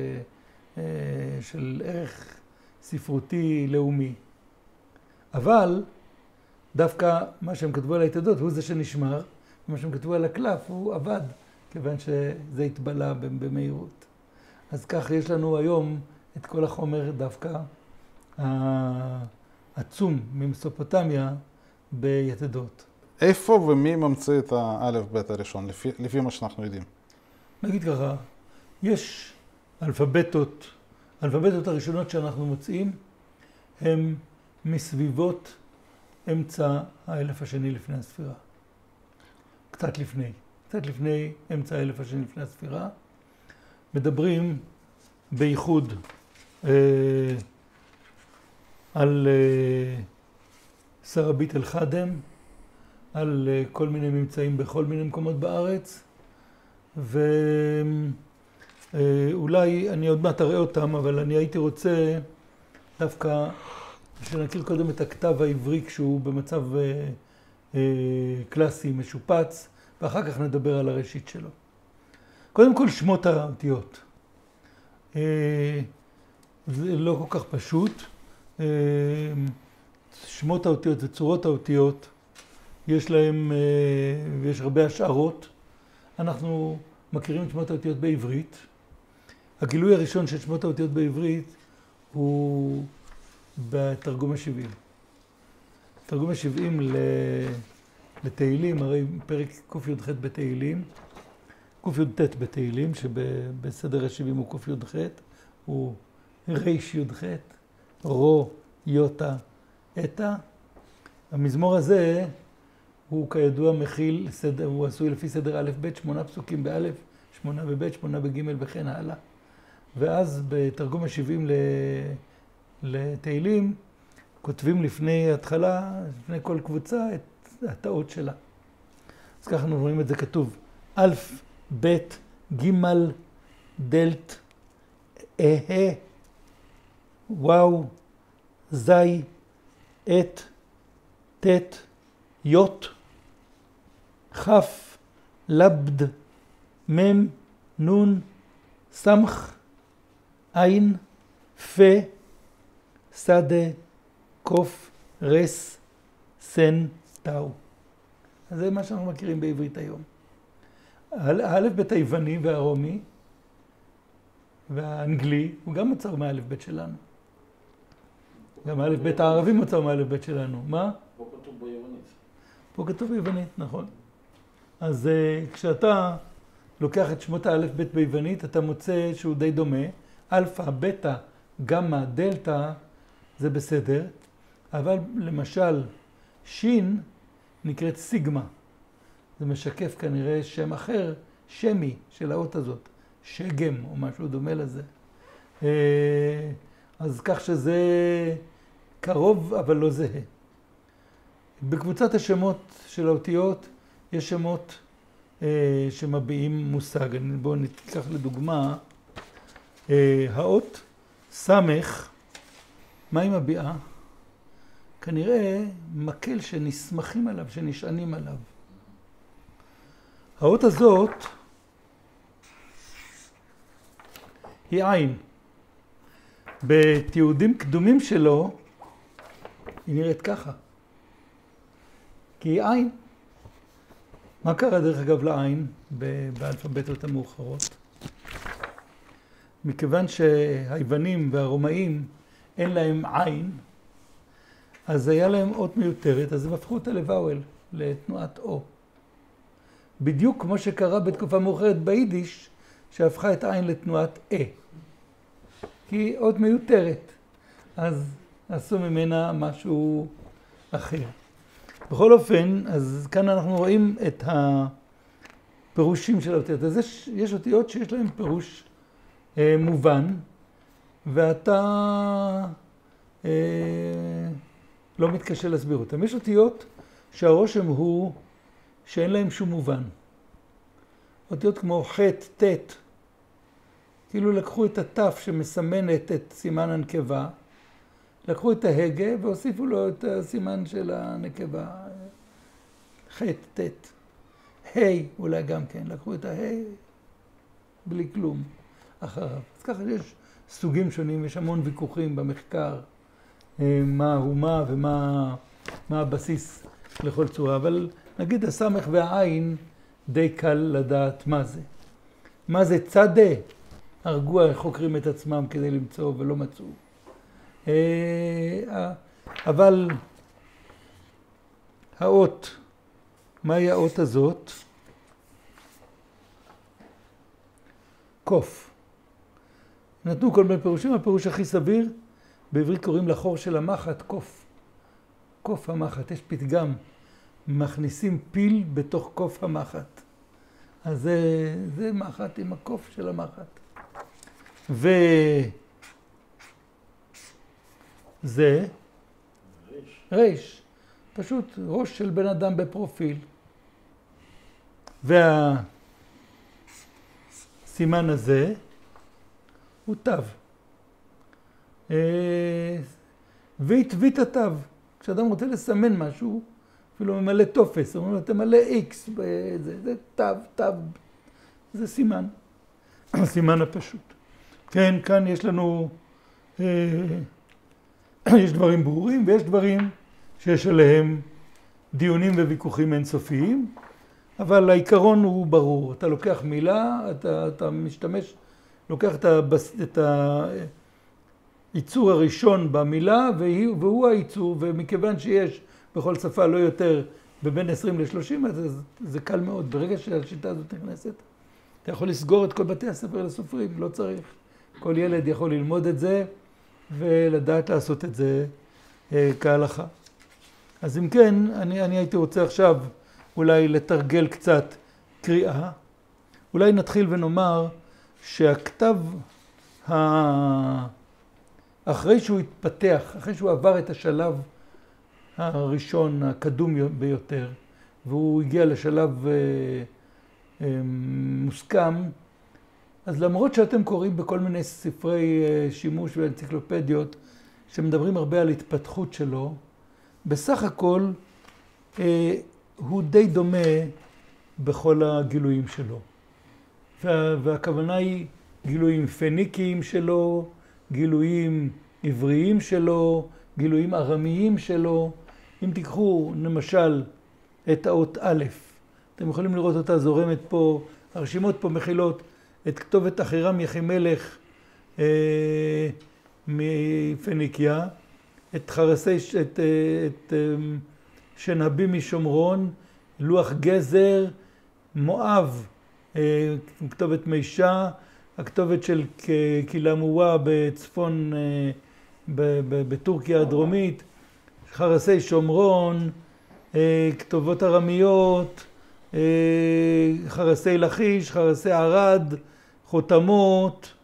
של ערך ספרותי לאומי. אבל דווקא מה שהם כתבו על היתדות הוא זה שנשמר, ומה שהם כתבו על הקלף הוא עבד, כיוון שזה התבלה במהירות. אז כך יש לנו היום את כל החומר דווקא העצום ממסופוטמיה ביתדות. איפה ומי ממציא את האלף בית הראשון, לפי מה שאנחנו יודעים? נגיד ככה, יש אלפבתות הראשונות שאנחנו מוצאים, הם מסביבות אמצע האלף השני לפני הספירה. קצת לפני אמצע האלף השני לפני הספירה. מדברים בייחוד על סרבית אל-חדם, על כל מיני ממצאים בכל מיני מקומות בארץ, ואולי אני עוד מעט אראה אותם, אבל אני הייתי רוצה דווקא שנכיר קודם את הכתב העברי כשהוא במצב קלאסי, משופץ, ואחר כך נדבר על הראשית שלו. קודם כל שמות האותיות. זה לא כל כך פשוט. שמות האותיות וצורות האותיות, יש להם, ויש הרבה השערות. אנחנו מכירים את שמות האותיות בעברית. הגילוי הראשון של שמות האותיות בעברית הוא בתרגום ה-70. תרגום ה-70 לתהילים, הרי פרק קי"ח בתהילים, קי"ט בתהילים, שבסדר ה-70 הוא קי"ח, הוא רי"ח, רו, יוטה, אתא. המזמור הזה הוא כידוע מכיל, הוא עשוי לפי סדר א' ב', 8 פסוקים באלף, 8 בב', 8 בג' וכן הלאה. ואז בתרגום ה-70 לתהילים, כותבים לפני התחלה, לפני כל קבוצה, את הטעות שלה. אז ככה אנחנו רואים את זה כתוב. אלף, בית, גימל, דלת, וואו, זי, את, תת, יוט, חף, לבד, מם, נון, סמך, עין, פה, סדה, קוף, רס, סן, טאו. אז זה מה שאנחנו מכירים בעברית היום. האלף בית היווני והרומי והאנגלי הוא גם מוצר מהאלף בית שלנו. גם האלף בית הערבי מוצר מהאלף בית שלנו. מה? פה כתוב ביוונית. פה כתוב ביוונית, נכון. אז כשאתה לוקח את שמות האלף בית ביוונית, אתה מוצא שהוא די דומה. אלפא, בטא, גמא, דלתא, זה בסדר. אבל למשל, שין נקראת סיגמה. זה משקף כנראה שם אחר, שמי של האות הזאת. שגם או משהו דומה לזה. אז כך שזה קרוב אבל לא זהה. בקבוצת השמות של האותיות יש שמות שמביעים מושג. בואו ניקח לדוגמה, האות סמך, מה היא מביעה? כנראה מקל שנסמכים עליו, שנשענים עליו. האות הזאת היא עין. בתיעודים קדומים שלו היא נראית ככה. כי היא עין. מה קרה דרך אגב לעין באלפבתות המאוחרות? מכיוון שהיוונים והרומאים אין להם עין, אז היה להם אות מיותרת, אז הם הפכו אותה לוואוול, לתנועת או. בדיוק כמו שקרה בתקופה מאוחרת ביידיש, שהפכה את עין לתנועת כי היא אות מיותרת. אז עשו ממנה משהו אחר. בכל אופן, אז כאן אנחנו רואים את הפירושים של האותיות. אז יש אותיות שיש להן פירוש מובן, ואתה לא מתקשה להסביר אותם. יש אותיות שהרושם הוא שאין להם שום מובן. אותיות כמו ח', ט', כאילו לקחו את התף שמסמנת את סימן הנקבה, לקחו את ההגה והוסיפו לו את הסימן של הנקבה, ח', ט', ה' אולי גם כן, לקחו את ה' בלי כלום אחריו. אז ככה יש סוגים שונים, יש המון ויכוחים במחקר, מה הוא מה ומה הבסיס לכל צורה, אבל נגיד הסמך והעין די קל לדעת מה זה. מה זה צדה? הרגו החוקרים את עצמם כדי למצוא ולא מצאו. אבל האות, מהי האות הזאת? קוף. נתנו כל מיני פירושים, הפירוש הכי סביר, בעברית קוראים לחור של המחט קוף. קוף המחט, יש פתגם, מכניסים פיל בתוך קוף המחט. אז זה מחט עם הקוף של המחט. וזה ריש, פשוט ראש של בן אדם בפרופיל. והסימן הזה הוא תו. והתווית התו. כשאדם רוצה לסמן משהו, אפילו ממלא טופס, אומרים לו, תמלא X, זה תו, זה סימן, הסימן הפשוט. כן, כאן יש לנו, יש דברים ברורים ויש דברים שיש עליהם דיונים וויכוחים אינסופיים, אבל העיקרון הוא ברור. אתה לוקח מילה, אתה משתמש, לוקח את הייצור הראשון במילה, והוא הייצור, ומכיוון שיש בכל שפה לא יותר בבין 20 ל-30, אז זה קל מאוד. ברגע שהשיטה הזאת נכנסת, אתה יכול לסגור את כל בתי הספר לסופרים, לא צריך. כל ילד יכול ללמוד את זה ולדעת לעשות את זה כהלכה. אז אם כן, אני הייתי רוצה עכשיו אולי לתרגל קצת קריאה. אולי נתחיל ונאמר שהכתב, אחרי שהוא התפתח, אחרי שהוא עבר את השלב הראשון, הקדום ביותר, והוא הגיע לשלב מוסכם, אז למרות שאתם קוראים בכל מיני ספרי שימוש ואנציקלופדיות שמדברים הרבה על התפתחות שלו, בסך הכל הוא די דומה בכל הגילויים שלו. והכוונה היא גילויים פניקיים שלו, גילויים עבריים שלו, גילויים ארמיים שלו. אם תיקחו למשל את האות א', אתם יכולים לראות אותה זורמת פה, הרשימות פה מכילות את כתובת אחירם יחימלך מפניקיה, את שנהבים משומרון, לוח גזר, מואב, כתובת מישה, הכתובת של קילמואה בצפון, בטורקיה הדרומית, חרסי שומרון, כתובות ארמיות, חרסי לכיש, חרסי ערד, חותמות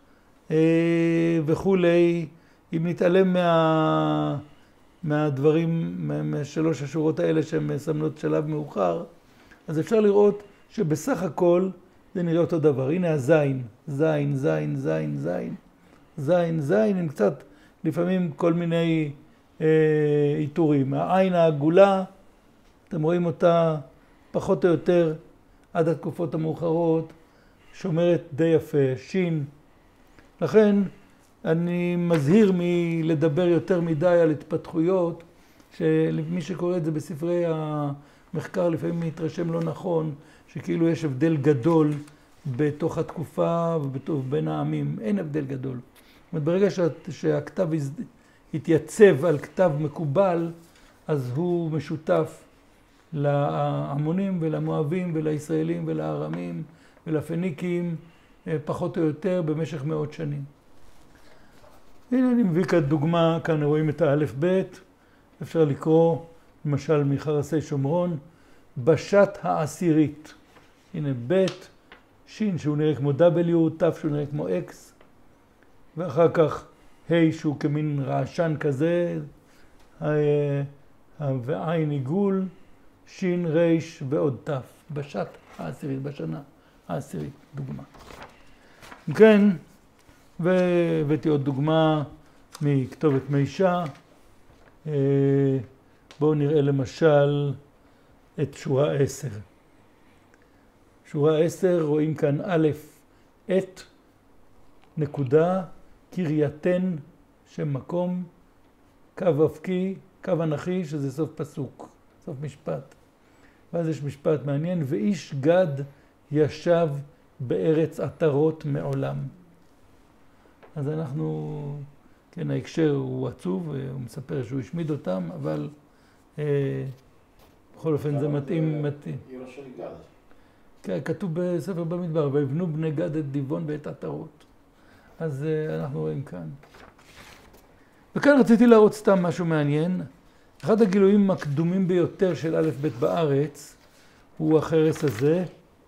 וכולי. אם נתעלם מהדברים, מהשלוש השורות האלה שהן מסמנות שלב מאוחר, אז אפשר לראות שבסך הכל זה נראה אותו דבר. הנה הזין, זין, זין, זין, זין, זין, זין, עם קצת לפעמים כל מיני איתורים. העין העגולה, אתם רואים אותה פחות או יותר עד התקופות המאוחרות, שומרת די יפה, שין. לכן אני מזהיר מלדבר יותר מדי על התפתחויות, שמי שקורא את זה בספרי המחקר לפעמים מתרשם לא נכון, שכאילו יש הבדל גדול בתוך התקופה ובין העמים. אין הבדל גדול. זאת אומרת, ברגע שהכתב התייצב על כתב מקובל, אז הוא משותף להמונים ולמואבים ולישראלים ולארמים ולפניקים, פחות או יותר במשך מאות שנים. הנה אני מביא כאן דוגמה, כאן רואים את האלף בית, אפשר לקרוא למשל מחרסי שומרון, בשת העשירית. הנה ב', שין שהוא נראה כמו W, ת' שהוא נראה כמו X, ואחר כך ה' שהוא כמין רעשן כזה, ועין עיגול, שין ריש ועוד ת', בשת העשירית, בשנה העשירית, דוגמה. כן, והבאתי עוד דוגמה מכתובת מישה. בואו נראה למשל את שורה 10. שורה 10, רואים כאן א', את, נקודה, קרייתן, שם מקום, קו אבקי, קו אנכי, שזה סוף פסוק, סוף משפט. ואז יש משפט מעניין, ואיש גד ישב בארץ עטרות מעולם. אז אנחנו, כן, ההקשר הוא עצוב, הוא מספר שהוא השמיד אותם, אבל בכל אופן זה מתאים. עיר של גד. כן, כתוב בספר במדבר, ויבנו בני גד את דיבון ואת עטרות. אז אנחנו רואים כאן. וכאן רציתי להראות סתם משהו מעניין. אחד הגילויים הקדומים ביותר של א' ב' בארץ הוא החרס הזה,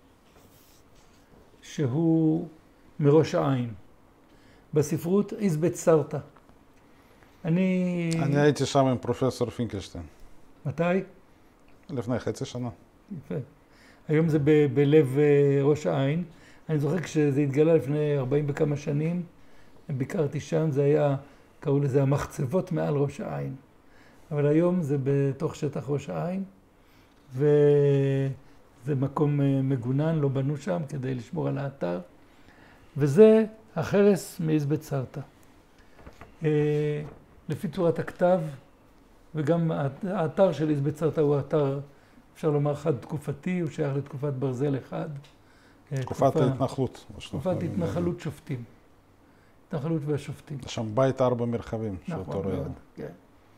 שהוא מראש העין. בספרות איזבט סרטה. אני הייתי שם עם פרופסור פינקלשטיין. מתי? לפני חצי שנה. יפה. היום זה בלב ראש העין. אני זוכר כשזה התגלה לפני 40 וכמה שנים, ביקרתי שם, זה היה, קראו לזה המחצבות מעל ראש העין. אבל היום זה בתוך שטח ראש העין, וזה מקום מגונן, לא בנו שם כדי לשמור על האתר. וזה החרס מאיזבט סרטה. לפי צורת הכתב, וגם האתר של איזבט סרטה הוא אתר, אפשר לומר, חד תקופתי, הוא שייך לתקופת ברזל אחד. תקופת ההתנחלות. תקופת התנחלות שופטים. התנחלות והשופטים. יש שם בית 4 מרחבים, שאותו רואה. כן.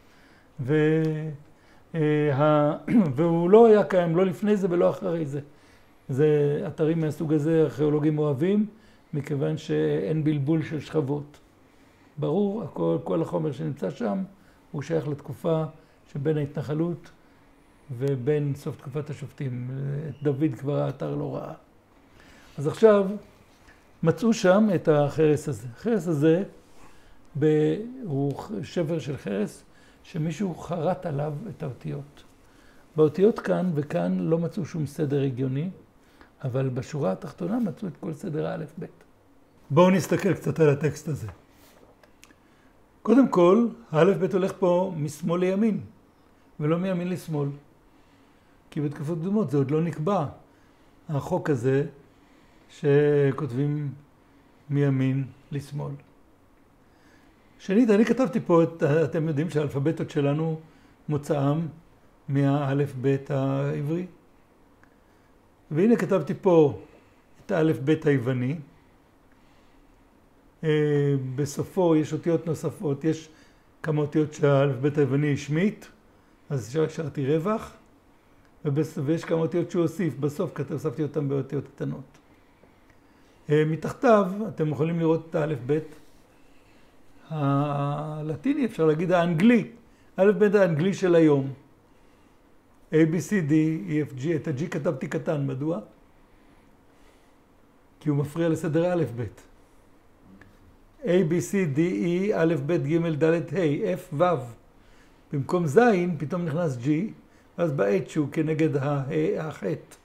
והוא לא היה קיים, לא לפני זה ולא אחרי זה. זה אתרים מהסוג הזה, ארכיאולוגים אוהבים, מכיוון שאין בלבול של שכבות. ברור, כל החומר שנמצא שם הוא שייך לתקופה שבין ההתנחלות ובין סוף תקופת השופטים. את דוד כבר האתר לא ראה. אז עכשיו מצאו שם את החרס הזה. החרס הזה הוא שבר של חרס שמישהו חרט עליו את האותיות. באותיות כאן וכאן לא מצאו שום סדר הגיוני, אבל בשורה התחתונה מצאו את כל סדר האלף ב'. בואו נסתכל קצת על הטקסט הזה. קודם כל, האלף ב' הולך פה משמאל לימין, ולא מימין לשמאל. כי בתקופות קדומות זה עוד לא נקבע. החוק הזה שכותבים מימין לשמאל. שנית, אני כתבתי פה, אתם יודעים שהאלפביתות שלנו מוצאם מהאלף בית העברי. והנה כתבתי פה את האלף בית היווני. בסופו יש אותיות נוספות, יש כמה אותיות שהאלף בית היווני השמיט, אז השארתי רווח, ויש כמה אותיות שהוא הוסיף, בסוף הוספתי אותם באותיות קטנות. מתחתיו אתם יכולים לראות את האלף בית הלטיני, אפשר להגיד האנגלי, האלף בית האנגלי של היום. A, B, C, D, E, F, G, את ה-G כתבתי קטן, מדוע? כי הוא מפריע לסדר האלף בית. A, B, C, D, E, א', ב', ג', ד', ה', F, ו'. במקום ז' פתאום נכנס G, אז ב-H שהוא כנגד החטא.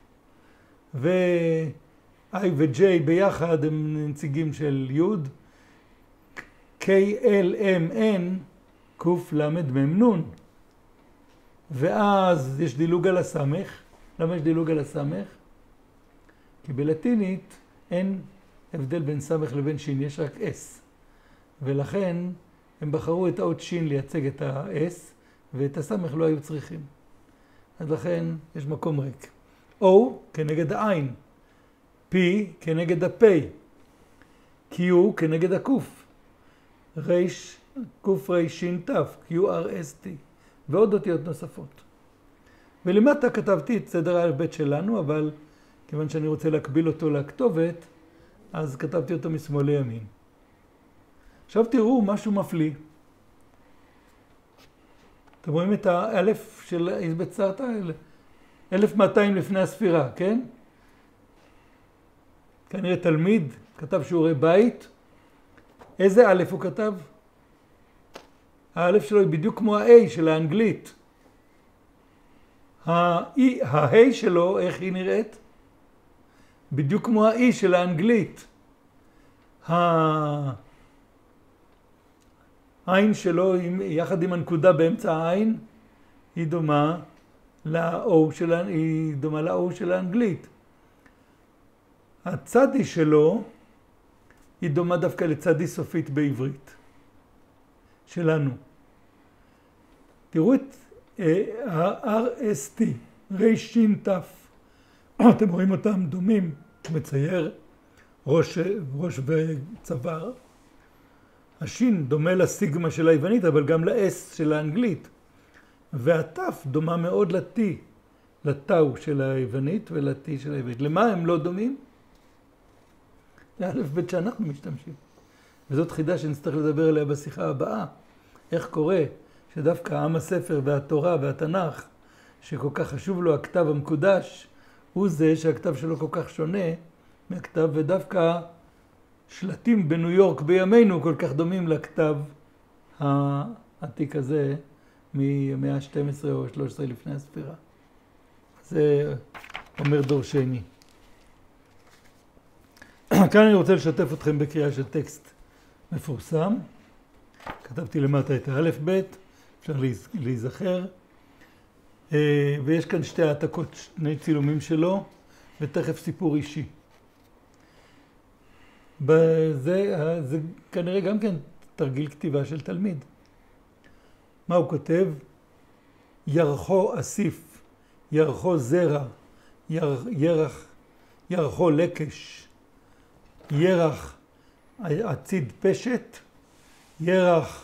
ו-I ו-J ביחד הם נציגים של י', K, L, M, N, Q, L, M, N. ואז יש דילוג על הסמך. למה יש דילוג על הסמך? כי בלטינית אין הבדל בין סמך לבין שין, יש רק S. ולכן הם בחרו את האות שין לייצג את ה-S, ואת הסמך לא היו צריכים. אז לכן יש מקום ריק. O כנגד העין, P כנגד ה-P, Q כנגד הקוף, ריש, קוף ריש שין תף, QRST, ועוד אותיות נוספות. ולמטה כתבתי את סדר האלף-בית שלנו, אבל כיוון שאני רוצה להקביל אותו לכתובת, אז כתבתי אותו משמאל לימין. עכשיו תראו משהו מפליא. אתם רואים את האלף של איזבצרתא? 1200 לפני הספירה, כן? כנראה תלמיד, כתב שיעורי בית. איזה א' הוא כתב? האלף שלו היא בדיוק כמו ה-A של האנגלית. ה-A שלו, איך היא נראית? בדיוק כמו ה-E של האנגלית. העין שלו, יחד עם הנקודה באמצע העין, היא דומה ל-O של האנגלית. הצדי שלו היא דומה דווקא לצדי סופית בעברית שלנו. תראו את ה-RST, רשין תף. אתם רואים אותם דומים, מצייר ראש וצוואר. השין דומה לסיגמה של היוונית, אבל גם ל-S של האנגלית. והתף דומה מאוד ל-T, לטאו של היוונית ול-T של העברית. למה הם לא דומים? זה א' ב' שאנחנו משתמשים. וזאת חידה שנצטרך לדבר עליה בשיחה הבאה. איך קורה שדווקא עם הספר והתורה והתנ"ך, שכל כך חשוב לו הכתב המקודש, הוא זה שהכתב שלו כל כך שונה מהכתב, ודווקא שלטים בניו יורק בימינו כל כך דומים לכתב העתיק הזה מהמאה ה-12 או 13 לפני הספירה. זה אומר דורשני. כאן אני רוצה לשתף אתכם בקריאה של טקסט מפורסם. כתבתי למטה את האלף בית, אפשר להיזכר. ויש כאן שתי העתקות, שני צילומים שלו, ותכף סיפור אישי. זה כנראה גם כן תרגיל כתיבה של תלמיד. מה הוא כותב? ירחו אסיף, ירחו זרע, ירחו לקש, ירח עציד פשט, ירח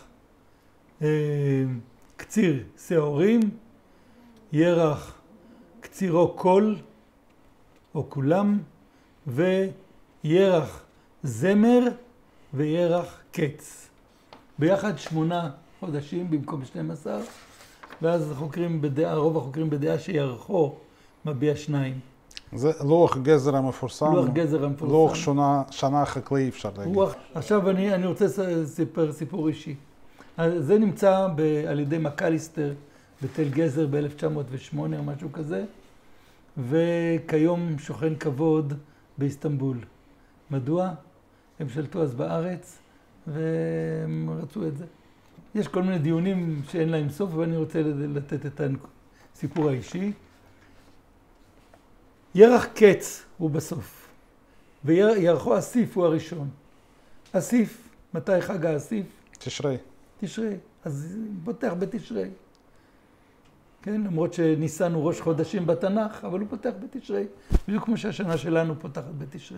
קציר שעורים, ירח קצירו קול או כולם, וירח זמר וירח קץ. ביחד 8 חודשים במקום 12, ואז רוב החוקרים בדעה שירחו מביע 2. זה לוח גזר המפורסם. לוח גזר המפורסם. לוח שנה חקלאי אפשר להגיד. עכשיו אני רוצה לספר סיפור אישי. זה נמצא על ידי מקליסטר בתל גזר ב-1908 או משהו כזה, וכיום שוכן כבוד באיסטנבול. מדוע? הם שלטו אז בארץ והם רצו את זה. יש כל מיני דיונים שאין להם סוף, ואני רוצה לתת את הסיפור האישי. ירח קץ הוא בסוף, וירחו אסיף הוא הראשון. אסיף, מתי חג האסיף? תשרי. תשרי, אז פותח בתשרי. כן, למרות שניסן הוא ראש חודשים בתנ"ך, אבל הוא פותח בתשרי, בדיוק כמו שהשנה שלנו פותחת בתשרי.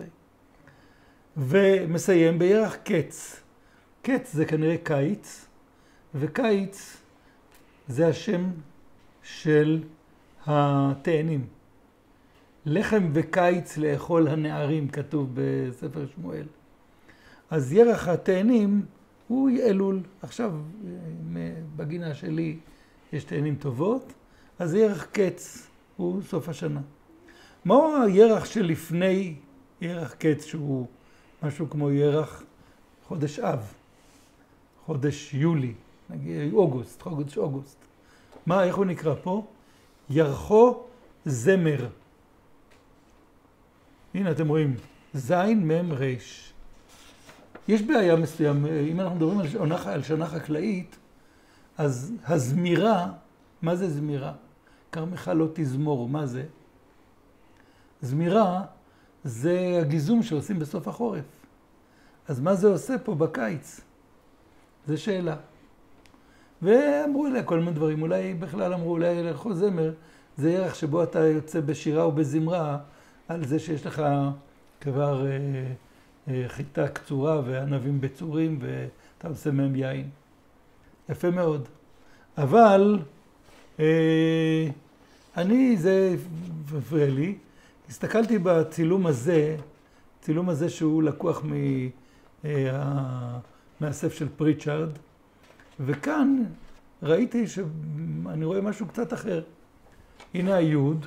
ומסיים בירח קץ. קץ זה כנראה קיץ, וקיץ זה השם של התאנים. לחם וקיץ לאכול הנערים, כתוב בספר שמואל. אז ירח התאנים הוא אלול. עכשיו בגינה שלי יש תאנים טובות, אז ירח קץ הוא סוף השנה. מהו הירח שלפני ירח קץ, שהוא משהו כמו ירח חודש אב, חודש יולי, נגיד חודש אוגוסט. איך הוא נקרא פה? ירחו זמר. הנה אתם רואים, זין מם רש. יש בעיה מסוים, אם אנחנו מדברים על שנה חקלאית, אז הזמירה, מה זה זמירה? כרמך לא תזמור, מה זה? זמירה זה הגיזום שעושים בסוף החורף. אז מה זה עושה פה בקיץ? זו שאלה. ואמרו אליה כל מיני דברים, אולי בכלל אמרו, אולי ירחו זמר, זה ירח שבו אתה יוצא בשירה או בזמרה, על זה שיש לך כבר חיטה קצורה וענבים בצורים, ואתה עושה מהם יין. יפה מאוד. אבל זה הפריע לי. הסתכלתי בצילום הזה, צילום הזה שהוא לקוח מהאסף של פריצ'ארד, וכאן ראיתי שאני רואה משהו קצת אחר. הנה היוד,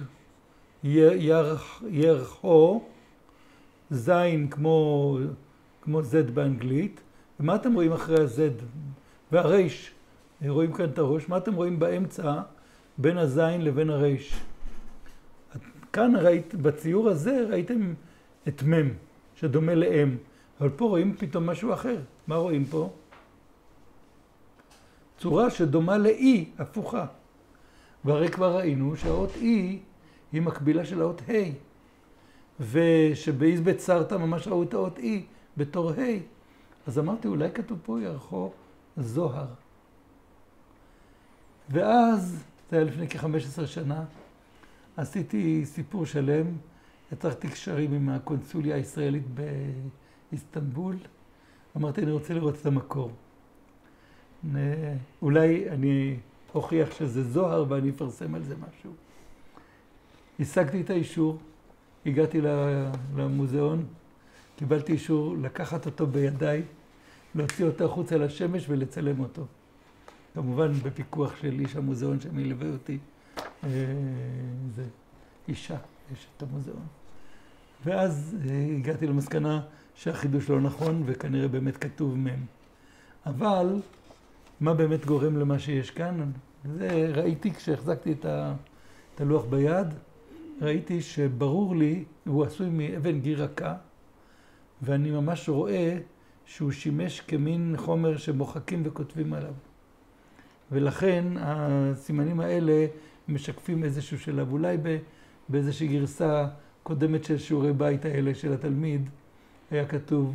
ירחו, זין כמו Z באנגלית, ומה אתם רואים אחרי ה-Z? והרייש, רואים כאן את הראש, מה אתם רואים באמצע בין הזין לבין הרייש? כאן בציור הזה ראיתם את מם, שדומה לאם, אבל פה רואים פתאום משהו אחר. מה רואים פה? צורה שדומה לאי, הפוכה. והרי כבר ראינו שהאות אי היא מקבילה של האות ה', ושבאיז בית סרטה ממש ראו את האות אי בתור ה'. אז אמרתי, אולי כתוב פה ירחו זוהר. ואז, זה היה לפני כ-15 שנה, עשיתי סיפור שלם, יצרתי קשרים עם הקונסוליה הישראלית באיסטנבול, אמרתי, אני רוצה לראות את המקור. אולי אני אוכיח שזה זוהר ואני אפרסם על זה משהו. השגתי את האישור, הגעתי למוזיאון, קיבלתי אישור לקחת אותו בידיי, להוציא אותו החוצה לשמש ולצלם אותו. כמובן בפיקוח של איש המוזיאון שמלווה אותי, זה אישה, יש את המוזיאון. ואז הגעתי למסקנה שהחידוש לא נכון וכנראה באמת כתוב מם. אבל מה באמת גורם למה שיש כאן? זה ראיתי כשהחזקתי את הלוח ביד, ראיתי שברור לי, הוא עשוי מאבן גיר רכה, ואני ממש רואה שהוא שימש כמין חומר שמוחקים וכותבים עליו. ולכן הסימנים האלה משקפים איזשהו שלב. אולי באיזושהי גרסה קודמת של שיעורי בית האלה של התלמיד, היה כתוב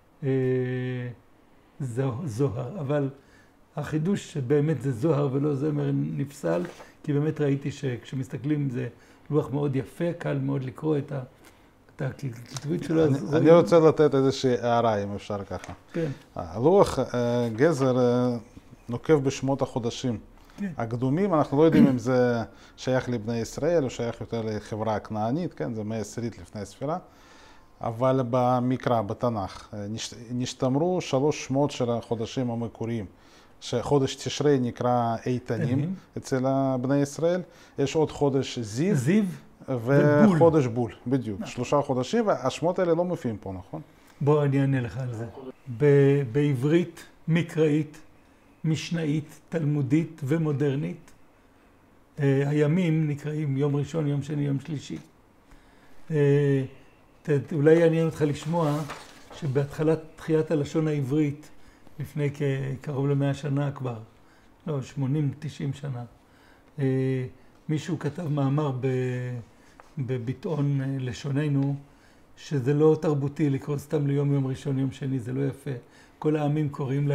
זוהר. אבל החידוש שבאמת זה זוהר ולא זמר נפסל, כי באמת ראיתי שכשמסתכלים זה לוח מאוד יפה, קל מאוד לקרוא את הכתובית שלו. אני רוצה לתת איזושהי הערה, אם אפשר ככה. כן. הלוח גזר נוקב בשמות החודשים. כן. הקדומים, אנחנו לא יודעים אם זה שייך לבני ישראל או שייך יותר לחברה הכנענית, כן? זה 110 לפני הספירה. אבל במקרא, בתנ"ך, נשתמרו 3 שמות של החודשים המקוריים. שחודש תשרי נקרא איתנים אצל בני ישראל. יש עוד חודש זיו וחודש בול, בדיוק. 3 חודשים, והשמות האלה לא מופיעים פה, נכון? בוא אני אענה לך על זה. בעברית מקראית, משנאית, תלמודית ומודרנית, הימים נקראים יום ראשון, יום שני, יום שלישי. אולי יעניין אותך לשמוע שבהתחלת תחיית הלשון העברית, לפני קרוב ל100 שנה כבר, לא, 80-90 שנה, מישהו כתב מאמר בביטאון לשוננו, שזה לא תרבותי לקרוא סתם ליום ראשון, יום שני, זה לא יפה. כל העמים קוראים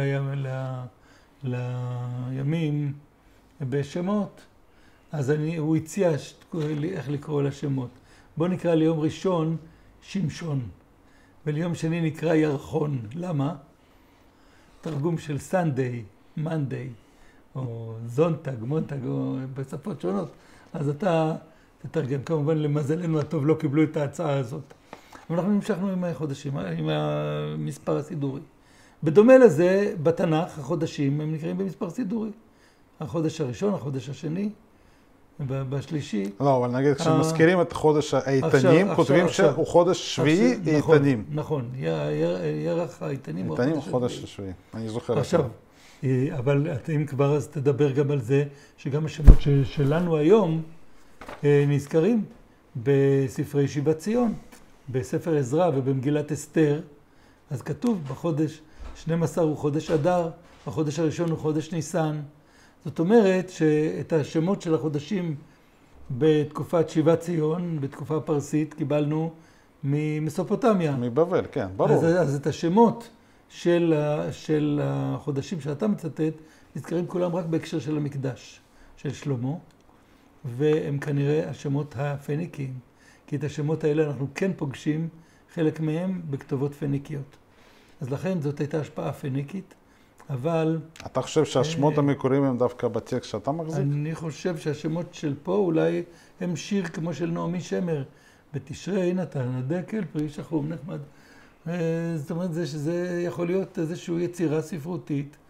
לימים בשמות, אז הוא הציע איך לקרוא לשמות. בוא נקרא ליום ראשון שמשון, וליום שני נקרא ירחון. למה? תרגום של סנדיי, מנדיי, או זונטג, מונטג, או בשפות שונות. אז אתה תתרגם. כמובן, למזלנו הטוב לא קיבלו את ההצעה הזאת. אבל אנחנו המשכנו עם החודשים, עם המספר הסידורי. בדומה לזה, בתנ"ך, החודשים הם נקראים במספר סידורי. החודש הראשון, החודש השני, בשלישי. לא, אבל נגיד, כשמזכירים את חודש האיתנים, כותבים שהוא חודש שביעי איתנים. נכון, ירח האיתנים הוא חודש השביעי, אני זוכר. עכשיו, אבל אם כבר אז תדבר גם על זה, שגם השמות שלנו היום נזכרים בספרי שיבת ציון, בספר עזרא ובמגילת אסתר, אז כתוב בחודש 12 הוא חודש אדר, החודש הראשון הוא חודש ניסן. זאת אומרת שאת השמות של החודשים בתקופת שיבת ציון, בתקופה הפרסית, קיבלנו ממסופוטמיה. מבבל, כן, ברור. אז את השמות של החודשים שאתה מצטט, נזכרים כולם רק בהקשר של המקדש של שלמה, והם כנראה השמות הפניקיים. כי את השמות האלה אנחנו כן פוגשים, חלק מהם בכתובות פניקיות. אז לכן זאת הייתה השפעה פניקית, אבל... אתה חושב שהשמות המקוריים הם דווקא בטקסט שאתה מחזיק? אני חושב שהשמות של פה אולי הם שיר כמו של נעמי שמר. בתשרי נתן הדקל, פרי שחום נחמד. זאת אומרת שזה יכול להיות איזושהי יצירה ספרותית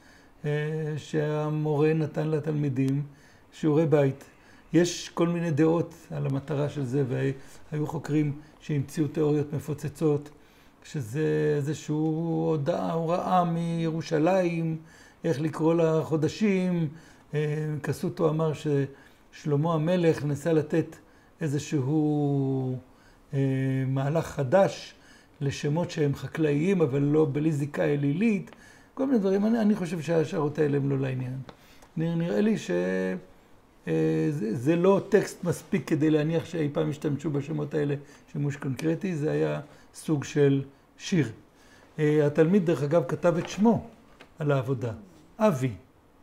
שהמורה נתן לתלמידים שיעורי בית. יש כל מיני דעות על המטרה של זה, והיו חוקרים שהמציאו תיאוריות מפוצצות, שזה איזושהי הוראה מירושלים, איך לקרוא לחודשים. קסוטו אמר ששלמה המלך ניסה לתת איזשהו מהלך חדש לשמות שהם חקלאיים, אבל לא בלי זיקה אלילית. כל מיני דברים. אני חושב שהשערות האלה הם לא לעניין. נראה לי שזה לא טקסט מספיק כדי להניח שאי פעם השתמשו בשמות האלה שימוש קונקרטי, זה היה סוג של שיר. התלמיד דרך אגב כתב את שמו על העבודה, אבי.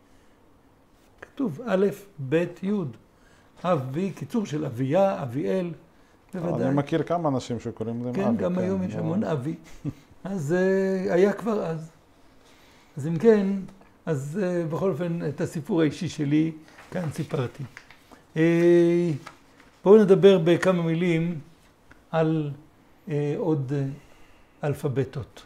כתוב א', ב', י'. אבי, קיצור של אביה, אביאל, בוודאי. אני מכיר כמה אנשים שקוראים להם אבי. כן, גם היום יש המון אבי. אז היה כבר אז. אז אם כן, אז בכל אופן את הסיפור האישי שלי כאן סיפרתי. בואו נדבר בכמה מילים על עוד אלפביתות.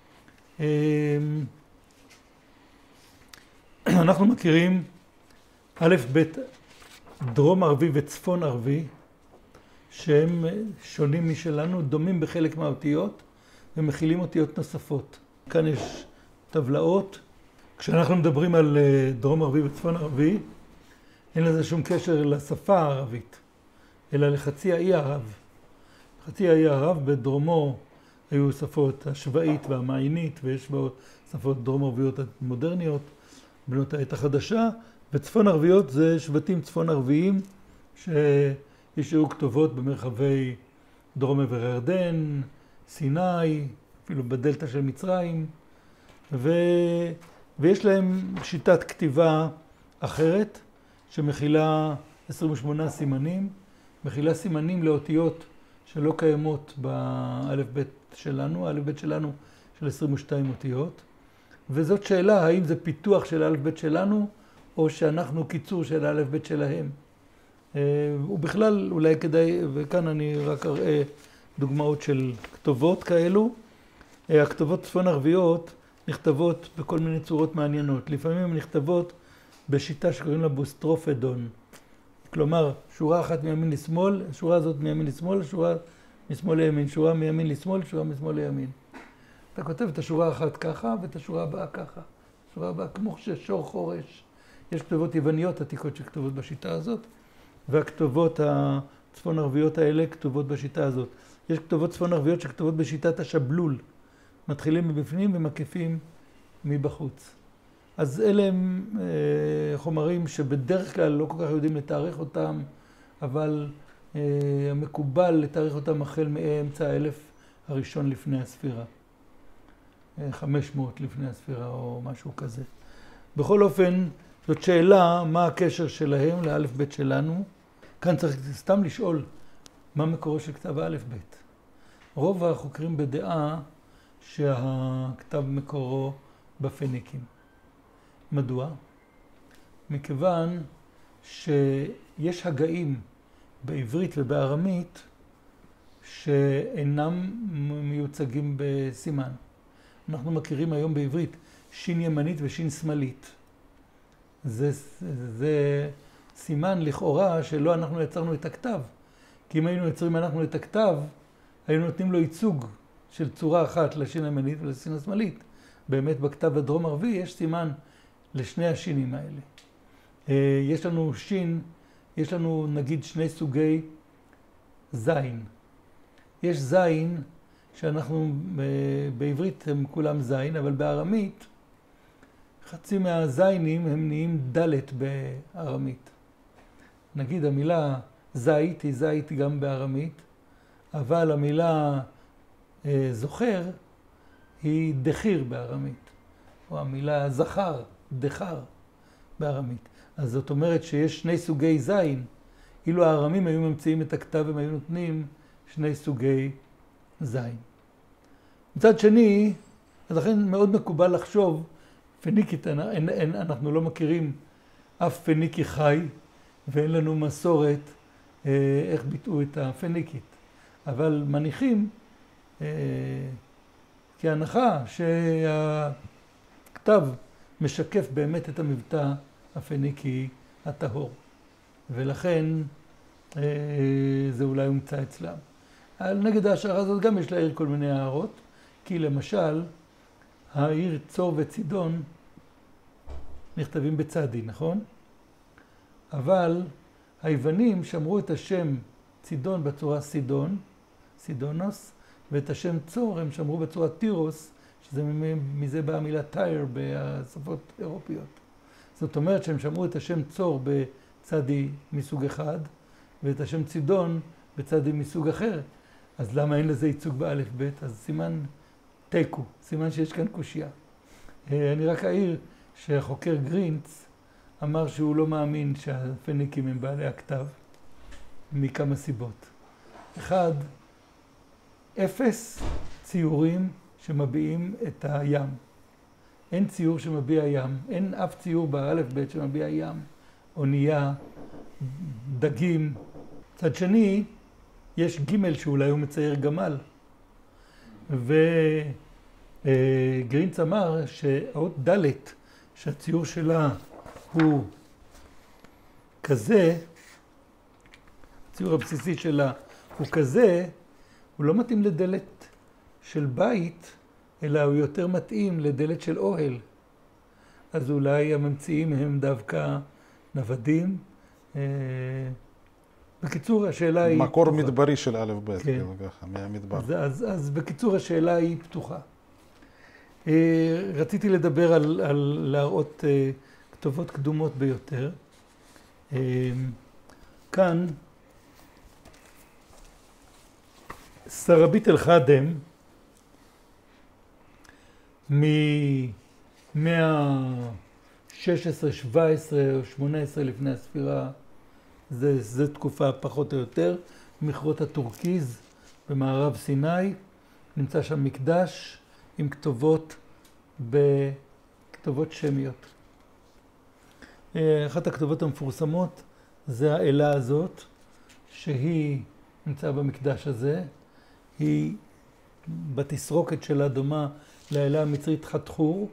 אנחנו מכירים א' ב' דרום ערבי וצפון ערבי, שהם שונים משלנו, דומים בחלק מהאותיות ומכילים אותיות נוספות. כאן יש טבלאות. כשאנחנו מדברים על דרום ערבי וצפון ערבי, אין לזה שום קשר לשפה הערבית, אלא לחצי האי ערב. חצי האי ערב, בדרומו היו שפות השבאית והמעיינית, ויש בו שפות דרום ערביות מודרניות, בנות העת החדשה, וצפון ערביות זה שבטים צפון ערביים, שישאו כתובות במרחבי דרום עבר הירדן, סיני, אפילו בדלטה של מצרים, ויש להם שיטת כתיבה אחרת, שמכילה 28 סימנים, מכילה סימנים לאותיות שלא קיימות באלף בית שלנו, האלף בית שלנו של 22 אותיות, וזאת שאלה, האם זה פיתוח של האלף בית שלנו, או שאנחנו קיצור של האלף בית שלהם. ובכלל, אולי כדאי, וכאן אני רק אראה דוגמאות של כתובות כאלו. הכתובות צפון ערביות נכתבות בכל מיני צורות מעניינות. לפעמים הן נכתבות בשיטה שקוראים לה בוסטרופדון. כלומר, שורה אחת מימין לשמאל, השורה הזאת מימין לשמאל, שורה משמאל לימין, שורה מימין לשמאל, שורה משמאל לימין. אתה כותב את השורה האחת ככה, ואת השורה הבאה ככה. השורה הבאה כמו שור חורש. יש כתובות יווניות עתיקות שכתובות בשיטה הזאת, והכתובות הצפון ערביות האלה כתובות בשיטה הזאת. יש כתובות צפון ערביות שכתובות בשיטת השבלול. מתחילים מבפנים ומקיפים מבחוץ. אז אלה הם חומרים שבדרך כלל לא כל כך יודעים לתארך אותם, אבל המקובל לתארך אותם החל מאמצע האלף הראשון לפני הספירה. 500 לפני הספירה או משהו כזה. בכל אופן, זאת שאלה מה הקשר שלהם לאלף בית שלנו. כאן צריך סתם לשאול מה מקורו של כתב האלף בית. רוב החוקרים בדעה שהכתב מקורו בפניקים. מדוע? מכיוון שיש הגאים בעברית ובארמית שאינם מיוצגים בסימן. אנחנו מכירים היום בעברית שין ימנית ושין שמאלית. זה סימן לכאורה שלא אנחנו יצרנו את הכתב. כי אם היינו יוצרים אנחנו את הכתב, היינו נותנים לו ייצוג של צורה אחת לשין הימנית ולשין השמאלית. באמת בכתב הדרום ערבי יש סימן לשני השינים האלה. יש לנו שין, יש לנו נגיד שני סוגי זין. יש זין שאנחנו בעברית הם כולם זין, אבל בארמית חצי מהזיינים הם נהיים דלת בארמית. נגיד המילה זית היא זית גם בארמית, אבל המילה זוכר היא דחיר בארמית, או המילה זכר, דחר בארמית. אז זאת אומרת שיש שני סוגי זין. אילו הארמים היו ממציאים את הכתב, הם היו נותנים שני סוגי זין. מצד שני, אז לכן מאוד מקובל לחשוב, פניקית, אנחנו לא מכירים אף פניקי חי, ואין לנו מסורת איך ביטאו את הפניקית. אבל מניחים כהנחה שהכתב משקף באמת את המבטא הפניקי הטהור. ולכן זה אולי הומצא אצלם. נגד ההשערה הזאת גם יש להעיר כל מיני הערות, כי למשל, העיר צור וצידון נכתבים בצדי, נכון? אבל היוונים שמרו את השם צידון בצורה סידון, סידונוס, ואת השם צור הם שמרו בצורה טירוס, מזה באה המילה טייר בשפות אירופיות. זאת אומרת שהם שמרו את השם צור בצדי מסוג אחד, ואת השם צידון בצדי מסוג אחר. אז למה אין לזה ייצוג באלף בית? אז סימן תיקו, סימן שיש כאן קושיה. אני רק אעיר שהחוקר גרינץ אמר שהוא לא מאמין שהפניקים הם בעלי הכתב, מכמה סיבות. אחד, 0 ציורים שמביעים את הים. אין ציור שמביע ים, אין אף ציור באלף בית שמביע ים, אונייה, דגים. צד שני, יש ג' שאולי הוא מצייר גמל. וגרינץ אמר שהאות ד' שהציור שלה הוא כזה, הציור הבסיסי שלה הוא כזה, הוא לא מתאים לדלת של בית, אלא הוא יותר מתאים לדלת של אוהל. אז אולי הממציאים הם דווקא נוודים. בקיצור, השאלה היא... מקור מדברי של א' ב', כן. כאילו ככה, מהמדבר. אז בקיצור, השאלה היא פתוחה. רציתי לדבר על להראות כתובות קדומות ביותר. כאן, סרבית אל-חאדם, מ-116, 17 או 18 לפני הספירה, זו תקופה פחות או יותר, מכרות הטורקיז במערב סיני, נמצא שם מקדש עם כתובות שמיות. אחת הכתובות המפורסמות זה האלה הזאת, שהיא נמצאה במקדש הזה, היא בתסרוקת שלה דומה לאלה המצרית חתחור,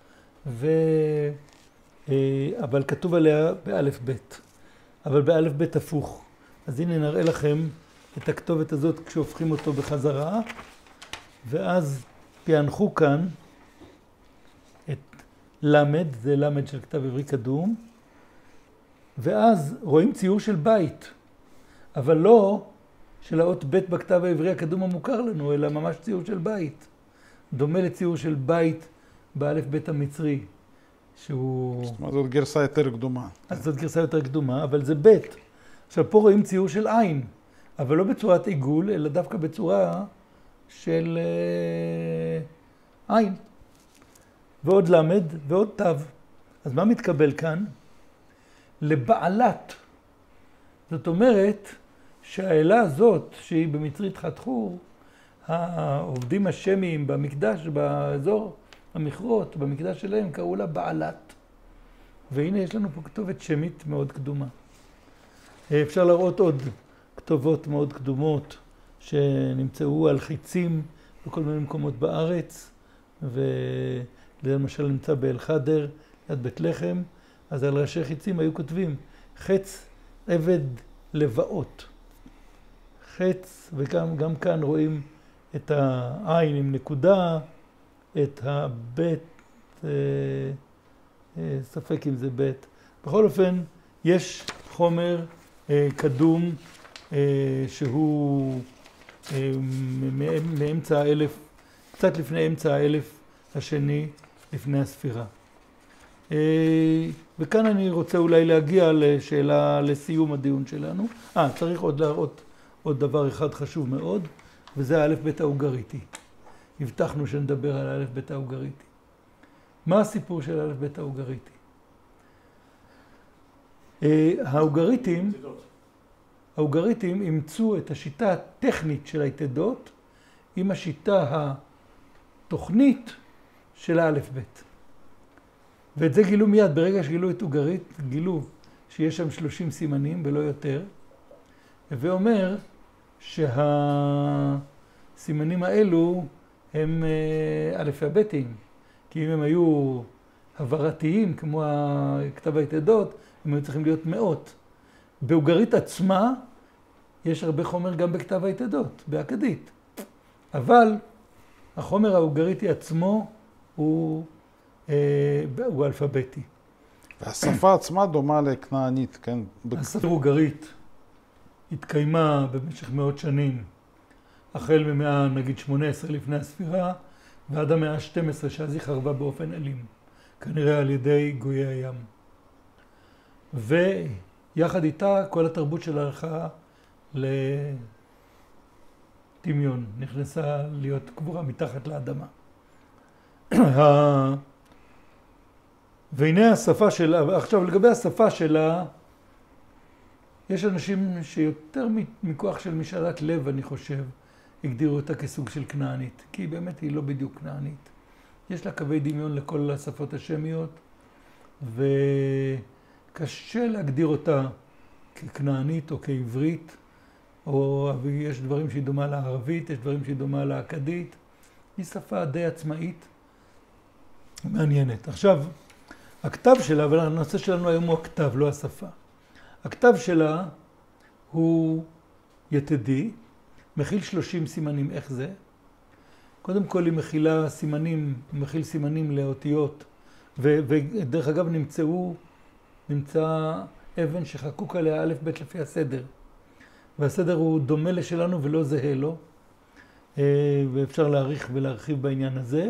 אבל כתוב עליה באלף בית. אבל באלף בית הפוך. אז הנה נראה לכם את הכתובת הזאת כשהופכים אותו בחזרה, ואז פענחו כאן את למד, זה למד של כתב עברי קדום, ואז רואים ציור של בית, אבל לא של האות בית בכתב העברי הקדום המוכר לנו, אלא ממש ציור של בית. דומה לציור של בית באלף בית המצרי. שהוא... זאת אומרת, זאת גרסה יותר קדומה. אז זאת גרסה יותר קדומה, אבל זה בית. עכשיו, פה רואים ציור של עין, אבל לא בצורת עיגול, אלא דווקא בצורה של עין. ועוד למד ועוד תו. אז מה מתקבל כאן? לבעלת. זאת אומרת שהאלה הזאת, שהיא במצרית חתחור, העובדים השמיים במקדש, באזור המכרות, במקדש שלהם, קראו לה בעלת. והנה יש לנו פה כתובת שמית מאוד קדומה. אפשר לראות עוד כתובות מאוד קדומות שנמצאו על חיצים בכל מיני מקומות בארץ, ולמשל נמצא באל-חדר, ליד בית לחם, אז על ראשי חיצים היו כותבים חץ עבד לבאות. חץ, וגם כאן רואים את העין עם נקודה, את הבית, ספק אם זה בית. בכל אופן, יש חומר קדום שהוא מאמצע האלף, קצת לפני אמצע האלף השני לפני הספירה. וכאן אני רוצה אולי להגיע לשאלה לסיום הדיון שלנו. צריך עוד להראות עוד דבר אחד חשוב מאוד, וזה האלף בית האוגריטי. הבטחנו שנדבר על האלף בית האוגריטי. מה הסיפור של האלף בית האוגריטי? האוגריטים אימצו את השיטה הטכנית של היתדות עם השיטה התוכנית של האלף בית. ואת זה גילו מיד, ברגע שגילו את אוגרית, גילו שיש שם 30 סימנים ולא יותר, ואומר שהסימנים האלו הם אלפי הבתים, כי אם הם היו הבהרתיים, כמו כתב היתדות, הם היו צריכים להיות מאות. באוגרית עצמה יש הרבה חומר גם בכתב היתדות, באכדית. אבל החומר האוגריתי עצמו הוא אלפביתי. והשפה עצמה דומה לכנענית, כן? השפה האוגרית התקיימה במשך מאות שנים, החל ממאה נגיד 18 לפני הספירה, ועד המאה ה-12 שאז היא חרבה באופן אלים, כנראה על ידי גויי הים. ויחד איתה כל התרבות של הערכה לדמיון, נכנסה להיות קבורה מתחת לאדמה. והנה השפה שלה, עכשיו לגבי השפה שלה, יש אנשים שיותר מכוח של משאלת לב, אני חושב, הגדירו אותה כסוג של כנענית, כי באמת היא לא בדיוק כנענית. יש לה קווי דמיון לכל השפות השמיות, וקשה להגדיר אותה ככנענית או כעברית, או יש דברים שהיא דומה לערבית, יש דברים שהיא דומה לאכדית. היא שפה די עצמאית, מעניינת. עכשיו, הכתב שלה, אבל הנושא שלנו היום הוא הכתב, לא השפה. הכתב שלה הוא יתדי, מכיל 30 סימנים. איך זה? קודם כל היא מכילה סימנים, מכיל סימנים לאותיות, ודרך אגב נמצא אבן שחקוק עליה א' ב' לפי הסדר. והסדר הוא דומה לשלנו ולא זהה לו, ואפשר להאריך ולהרחיב בעניין הזה.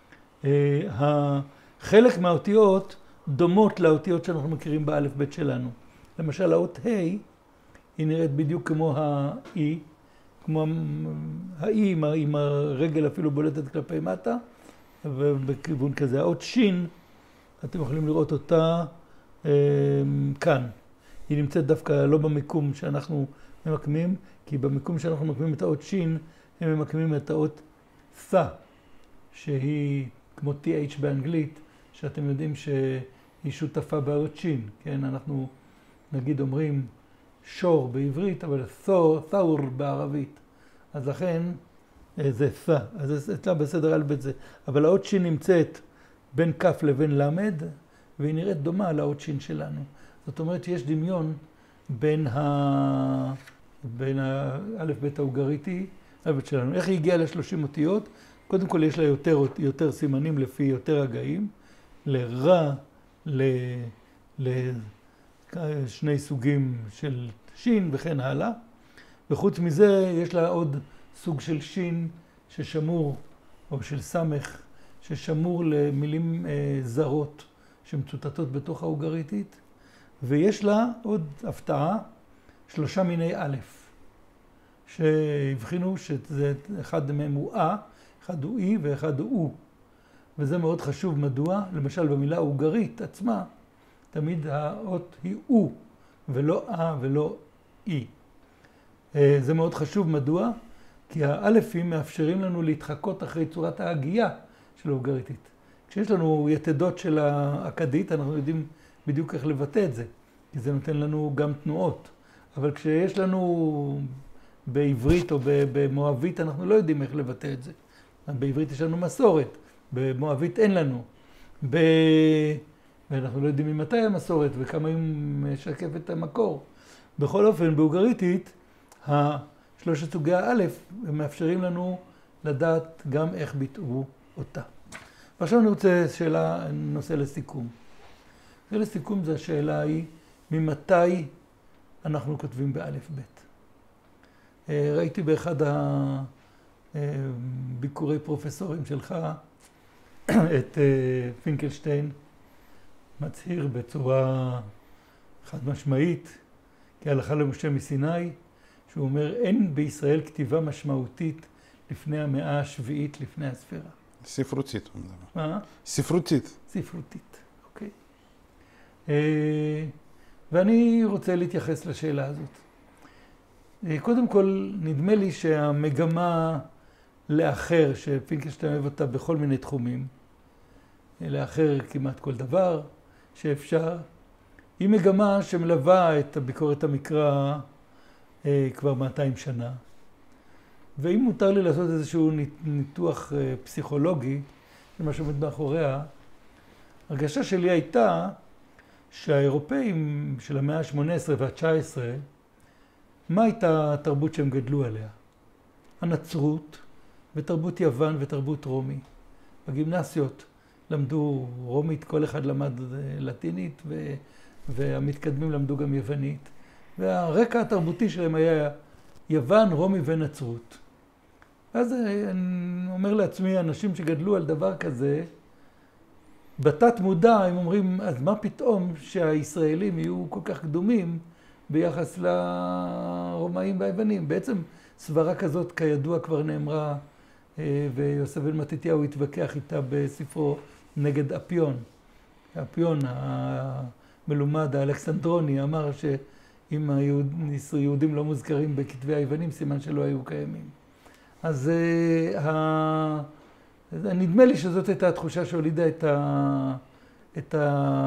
חלק מהאותיות דומות לאותיות שאנחנו מכירים באלף בית שלנו. למשל, האות ה' היא נראית בדיוק כמו ה-E, כמו ה-E עם הרגל אפילו בולטת כלפי מטה, ובכיוון כזה. האות ש', אתם יכולים לראות אותה כאן. היא נמצאת דווקא לא במיקום שאנחנו ממקמים, כי במיקום שאנחנו ממקמים את האות ש', הם ממקמים את האות ס, שהיא כמו TH באנגלית, שאתם יודעים שהיא שותפה באות ש', כן? אנחנו נגיד אומרים שור בעברית, אבל ת'ור בערבית. אז לכן זה ס, אז זה אצלה בסדר על בית זה. אבל האות ש' נמצאת בין כף לבין למד, והיא נראית דומה לאות ש' שלנו. זאת אומרת שיש דמיון בין האלף בית האוגריתי, האלף שלנו. איך היא הגיעה ל-30 אותיות? קודם כל יש לה יותר סימנים לפי יותר הגאים, לרע, לשני סוגים של שין וכן הלאה. וחוץ מזה יש לה עוד סוג של שין ששמור, או של סמך, ששמור למילים זרות שמצוטטות בתוך האוגריתית. ויש לה עוד הפתעה, 3 מיני א', שהבחינו שזה אחד מהם הוא אה, אחד הוא אי ואחד הוא או. וזה מאוד חשוב. מדוע? למשל במילה אוגרית עצמה, תמיד האות היא או, ולא אה ולא אי. זה מאוד חשוב. מדוע? כי האלפים מאפשרים לנו להתחקות אחרי צורת ההגייה של האוגריתית. כשיש לנו יתדות של האכדית, אנחנו יודעים בדיוק איך לבטא את זה, כי זה נותן לנו גם תנועות. אבל כשיש לנו בעברית או במואבית, אנחנו לא יודעים איך לבטא את זה. בעברית יש לנו מסורת, במואבית אין לנו. ואנחנו לא יודעים ממתי המסורת וכמה היא משקפת את המקור. בכל אופן, באוגריתית, שלושת סוגי האלף מאפשרים לנו לדעת גם איך ביטאו אותה. ועכשיו אני רוצה נושא לסיכום. לסיכום זה השאלה היא, ממתי אנחנו כותבים באלף בית? ראיתי באחד הביקורי פרופסורים שלך את פינקלשטיין מצהיר בצורה חד משמעית, כהלכה למשה מסיני, שהוא אומר, אין בישראל כתיבה משמעותית לפני המאה השביעית לפני הספירה. ספרותית. מה? ספרותית. ספרותית, אוקיי. ואני רוצה להתייחס לשאלה הזאת. קודם כל, נדמה לי שהמגמה לאחר, שפינקלשטיין אוהב אותה בכל מיני תחומים, לאחר כמעט כל דבר שאפשר, היא מגמה שמלווה את ביקורת המקרא כבר 200 שנה. ואם מותר לי לעשות איזשהו ניתוח פסיכולוגי, למה שעומד מאחוריה, הרגשה שלי הייתה שהאירופאים של המאה ה-18 וה-19, מה הייתה התרבות שהם גדלו עליה? הנצרות ותרבות יוון ותרבות רומי. בגימנסיות למדו רומית, כל אחד למד לטינית, והמתקדמים למדו גם יוונית. והרקע התרבותי שלהם היה יוון, רומי ונצרות. אז אני אומר לעצמי, אנשים שגדלו על דבר כזה, בתת מודע הם אומרים, אז מה פתאום שהישראלים יהיו כל כך קדומים ביחס לרומאים והיוונים? בעצם סברה כזאת כידוע כבר נאמרה, ויוסף בן מתתיהו התווכח איתה בספרו נגד אפיון. אפיון המלומד האלכסנדרוני אמר שאם היהודים לא מוזכרים בכתבי היוונים, סימן שלא היו קיימים. אז נדמה לי שזאת הייתה התחושה שהולידה את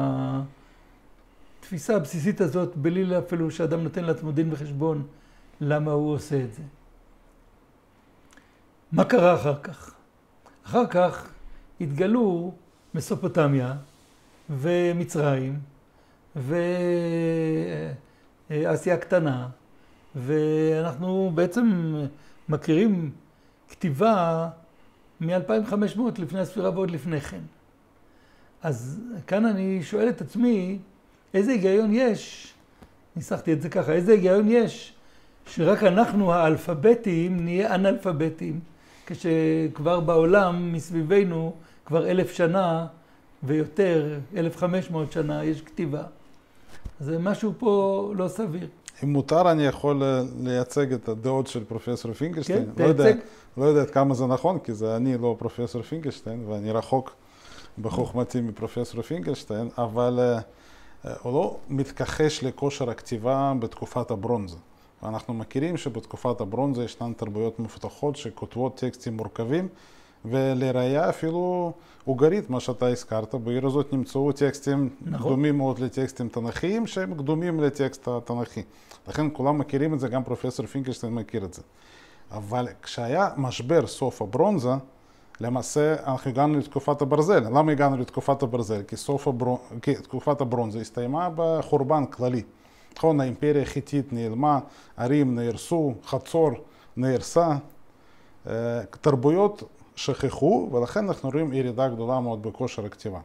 התפיסה הבסיסית הזאת, בלי אפילו שאדם נותן לעצמו דין וחשבון למה הוא עושה את זה. מה קרה אחר כך? אחר כך התגלו מסופוטמיה ומצרים ואסיה הקטנה, ואנחנו בעצם מכירים כתיבה מ-2500 לפני הספירה ועוד לפני כן. אז כאן אני שואל את עצמי, איזה היגיון יש, ניסחתי את זה ככה, איזה היגיון יש שרק אנחנו האלפביתיים נהיה אנאלפביתיים, כשכבר בעולם מסביבנו כבר 1000 שנה ויותר, 1500 שנה יש כתיבה. זה משהו פה לא סביר. אם מותר, אני יכול לייצג את הדעות של פרופסור פינקלשטיין. כן, תייצג. לא יודע כמה זה נכון, כי אני לא פרופסור פינקלשטיין, ואני רחוק בחוכמתי מפרופסור פינקלשטיין, אבל הוא לא מתכחש לכושר הכתיבה בתקופת הברונזה. ואנחנו מכירים שבתקופת הברונזה ישנן תרבויות מפותחות שכותבות טקסטים מורכבים, ולראיה אפילו אוגרית, מה שאתה הזכרת, בעיר הזאת נמצאו טקסטים קדומים מאוד לטקסטים תנכיים, שהם קדומים לטקסט התנכי. לכן כולם מכירים את זה, גם פרופסור פינקלשטיין מכיר את זה. אבל כשהיה משבר סוף הברונזה, למעשה אנחנו הגענו לתקופת הברזל. למה הגענו לתקופת הברזל? כי תקופת הברונזה הסתיימה בחורבן כללי. נכון, האימפריה החיתית נעלמה, ערים נהרסו, חצור נהרסה, תרבויות שכחו, ולכן אנחנו רואים ירידה גדולה מאוד בכושר הכתיבה.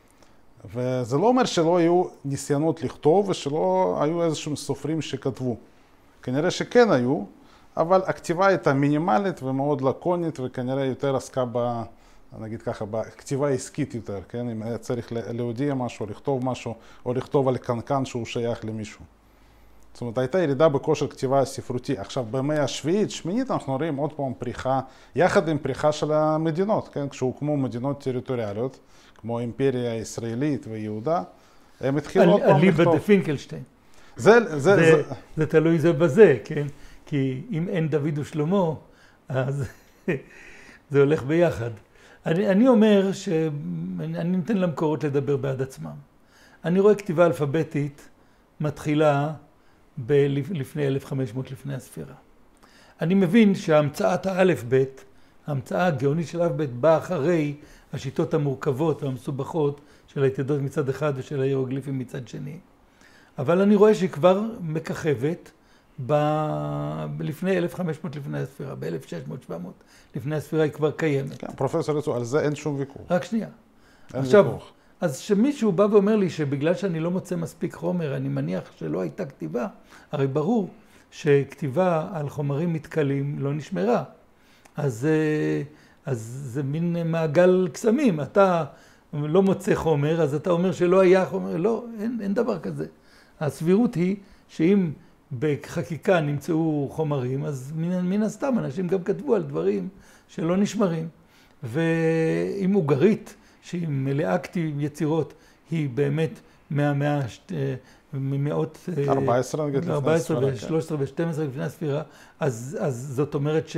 וזה לא אומר שלא היו ניסיונות לכתוב ושלא היו איזשהם סופרים שכתבו. כנראה שכן היו, אבל הכתיבה הייתה מינימלית ומאוד לקונית, וכנראה יותר עסקה נגיד ככה, בכתיבה עסקית יותר, כן? אם היה צריך להודיע משהו, לכתוב משהו, או לכתוב על קנקן שהוא שייך למישהו. זאת אומרת, הייתה ירידה בכושר כתיבה ספרותי. עכשיו, במאה השביעית, שמינית, אנחנו רואים עוד פעם פריחה, יחד עם פריחה של המדינות, כן? כשהוקמו מדינות טריטוריאליות, כמו האימפריה הישראלית ויהודה, הם התחילו עוד פעם לכתוב. אליבא דפינקלשטיין. זה תלוי זה בזה, כן? כי אם אין דוד ושלמה, אז זה הולך ביחד. אני אומר שאני נותן למקורות לדבר בעד עצמם. אני רואה כתיבה אלפביתית מתחילה לפני 1500 לפני הספירה. אני מבין שהמצאת האלף בית, ההמצאה הגאונית של אלף בית, באה אחרי השיטות המורכבות והמסובכות של היתדות מצד אחד ושל ההירוגליפים מצד שני. אבל אני רואה שהיא כבר מככבת לפני 1500 לפני הספירה, ב-1600-1700 לפני הספירה היא כבר קיימת. כן, פרופסור יצור, על זה אין שום ויכוח. רק שנייה. אין עכשיו, ויכוח. אז שמישהו בא ואומר לי שבגלל שאני לא מוצא מספיק חומר, אני מניח שלא הייתה כתיבה, הרי ברור שכתיבה על חומרים מתכלים לא נשמרה. אז זה מין מעגל קסמים. אתה לא מוצא חומר, אז אתה אומר שלא היה חומר. לא, אין דבר כזה. הסבירות היא שאם בחקיקה נמצאו חומרים, אז מן הסתם אנשים גם כתבו על דברים שלא נשמרים. ואם אוגרית, שהיא מלאה יצירות, היא באמת ממאות 14 ו-13 ו-12 לפני הספירה, אז זאת אומרת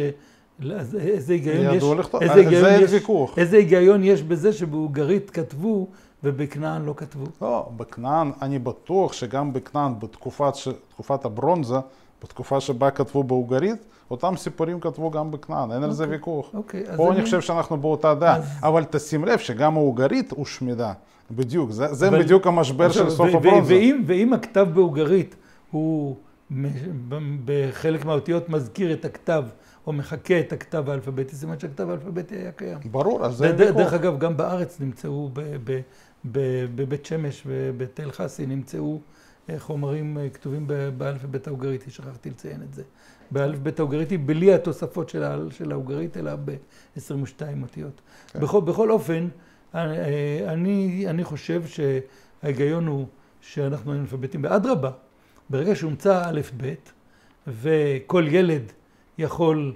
איזה היגיון יש בזה שבאוגרית כתבו ובכנען לא כתבו? לא, בכנען, אני בטוח שגם בכנען בתקופת הברונזה בתקופה שבה כתבו בהונגרית, אותם סיפורים כתבו גם בכנען, אין על זה ויכוח. פה אני חושב שאנחנו באותה דעה, אבל תשים לב שגם ההונגרית הושמדה. בדיוק, זה בדיוק המשבר של סוף הברונזה. ואם הכתב בהונגרית הוא בחלק מהאותיות מזכיר את הכתב, או מחכה את הכתב האלפביתי, זאת אומרת שהכתב האלפביתי היה קיים. ברור, אז זה ויכוח. דרך אגב, גם בארץ נמצאו, בבית שמש ובתל חסי נמצאו חומרים כתובים באלפבית ההונגריתי, שכחתי לציין את זה. באלפבית ההונגריתי, בלי התוספות של ההונגרית, אלא ב-22 אותיות. בכל אופן, אני חושב שההיגיון הוא שאנחנו אלפביתים באדרבה. ברגע שהומצא א' ב' וכל ילד יכול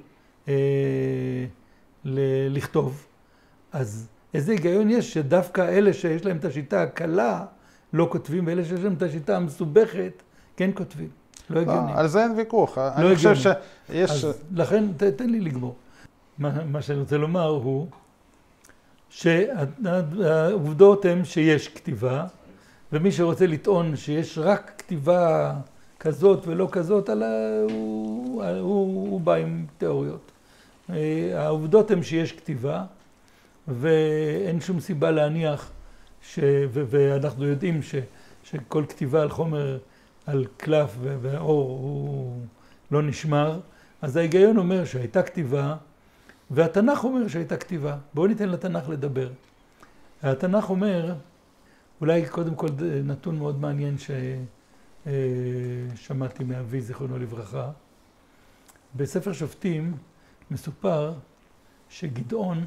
לכתוב, אז איזה היגיון יש שדווקא אלה שיש להם את השיטה הקלה לא כותבים, ואלה שיש להם את השיטה המסובכת כן כותבים. לא הגיוני. על זה אין ויכוח. אני חושב שיש... לכן תן לי לגמור. מה שאני רוצה לומר הוא שהעובדות הן שיש כתיבה, ומי שרוצה לטעון שיש רק כתיבה כזאת ולא כזאת, הוא בא עם תיאוריות. העובדות הן שיש כתיבה, ואין שום סיבה להניח, ואנחנו יודעים שכל כתיבה על חומר, על קלף ואור הוא לא נשמר, אז ההיגיון אומר שהייתה כתיבה, והתנ"ך אומר שהייתה כתיבה. בואו ניתן לתנ"ך לדבר. התנ"ך אומר, אולי קודם כל נתון מאוד מעניין ששמעתי מאבי, זיכרונו לברכה. בספר שופטים מסופר שגדעון,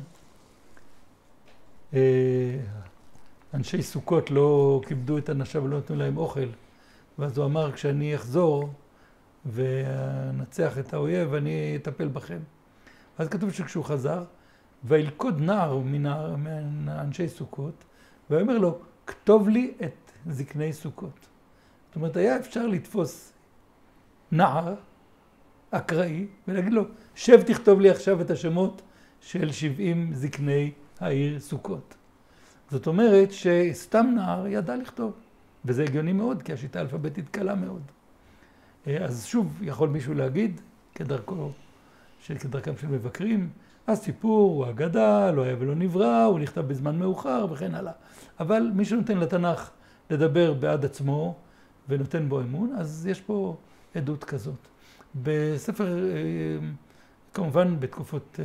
אנשי סוכות לא כיבדו את אנשיו ולא נתנו להם אוכל. ואז הוא אמר, כשאני אחזור ונצח את האויב, אני אטפל בכם. אז כתוב שכשהוא חזר, וילכוד נער מאנשי סוכות, ואומר לו, כתוב לי את זקני סוכות. זאת אומרת, היה אפשר לתפוס נער אקראי, ולהגיד לו, שב תכתוב לי עכשיו את השמות של 70 זקני העיר סוכות. זאת אומרת שסתם נער ידע לכתוב, וזה הגיוני מאוד, כי השיטה האלפביתית קלה מאוד. אז שוב, יכול מישהו להגיד, כדרכם של מבקרים, הסיפור הוא אגדה, לא היה ולא נברא, הוא נכתב בזמן מאוחר וכן הלאה. אבל מי שנותן לתנ"ך לדבר בעד עצמו ונותן בו אמון, אז יש פה עדות כזאת. בספר, כמובן בתקופות,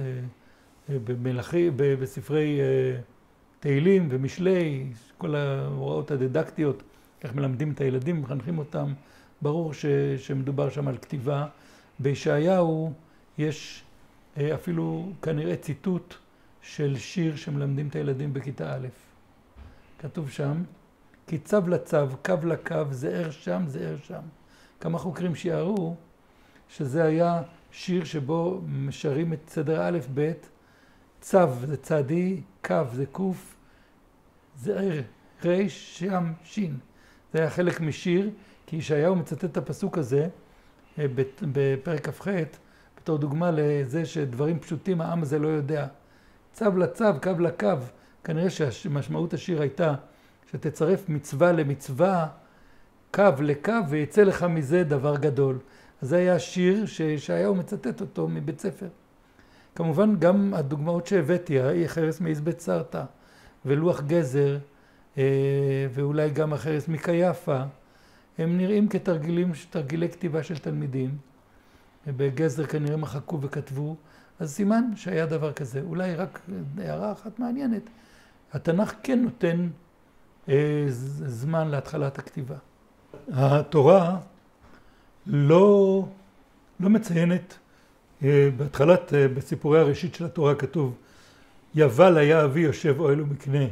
בספרי תהילים ומשלי, כל ההוראות הדידקטיות, איך מלמדים את הילדים, מחנכים אותם, ברור שמדובר שם על כתיבה. בישעיהו יש אפילו כנראה ציטוט של שיר שמלמדים את הילדים בכיתה א'. כתוב שם, כי צו לצו, קו לקו, זהר שם, זהר שם. כמה חוקרים שיערו שזה היה שיר שבו משרים את סדר א' ב', צו זה צדי, קו זה קוף, זהר, ריש, שם, שין. זה היה חלק משיר, כי ישעיהו מצטט את הפסוק הזה בפרק כ"ח, בתור דוגמה לזה שדברים פשוטים העם הזה לא יודע. צו לצו, קו לקו, כנראה שמשמעות השיר הייתה שתצרף מצווה למצווה, קו לקו, ויצא לך מזה דבר גדול. אז זה היה שיר שישעיהו מצטט אותו מבית ספר. כמובן גם הדוגמאות שהבאתי, חרס מעז בית סרטה, ולוח גזר, ואולי גם החרס מקייפה, הם נראים כתרגילי כתיבה של תלמידים. בגזר כנראה מחקו וכתבו, אז סימן שהיה דבר כזה. אולי רק הערה אחת מעניינת. התנ"ך כן נותן זמן להתחלת הכתיבה. התורה לא מציינת, בסיפורי הראשית של התורה כתוב, יבל היה אבי יושב אוהל ומקנה.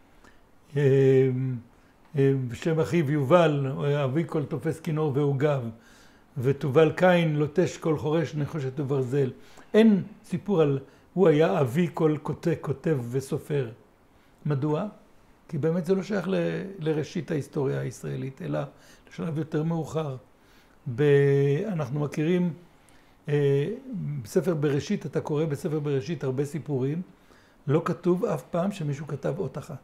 בשם אחיו יובל, אבי כל תופס כינור ועוגב, ותובל קין לוטש כל חורש נחושת וברזל. אין סיפור על הוא היה אבי כל כותב וסופר. מדוע? כי באמת זה לא שייך לראשית ההיסטוריה הישראלית, אלא לשלב יותר מאוחר. אנחנו מכירים, בספר בראשית, אתה קורא בספר בראשית הרבה סיפורים, לא כתוב אף פעם שמישהו כתב אות אחת.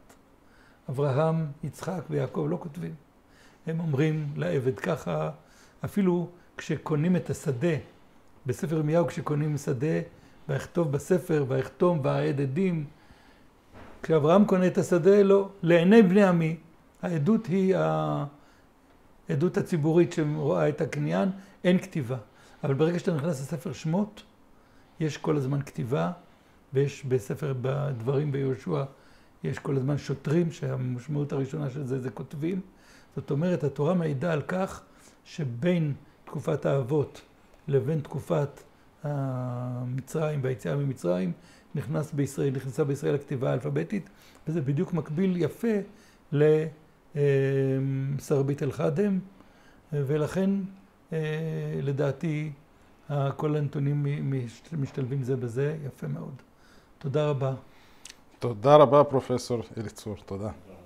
אברהם, יצחק ויעקב לא כותבים. הם אומרים לעבד ככה, אפילו כשקונים את השדה, בספר ירמיהו כשקונים שדה, ויכתוב בספר, ויחתום והעד עדים, כשאברהם קונה את השדה, לא, לעיני בני עמי, העדות היא העדות הציבורית שרואה את הקניין, אין כתיבה. אבל ברגע שאתה נכנס לספר שמות, יש כל הזמן כתיבה, ויש בספר בדברים ביהושע, יש כל הזמן שוטרים, שהמשמעות הראשונה של זה כותבים. זאת אומרת, התורה מעידה על כך שבין תקופת האבות לבין תקופת המצרים והיציאה ממצרים, נכנסה בישראל הכתיבה האלפביתית, וזה בדיוק מקביל יפה לסרבית אל-חדם, ולכן לדעתי כל הנתונים משתלבים זה בזה, יפה מאוד. תודה רבה. תודה רבה פרופסור אליצור, תודה.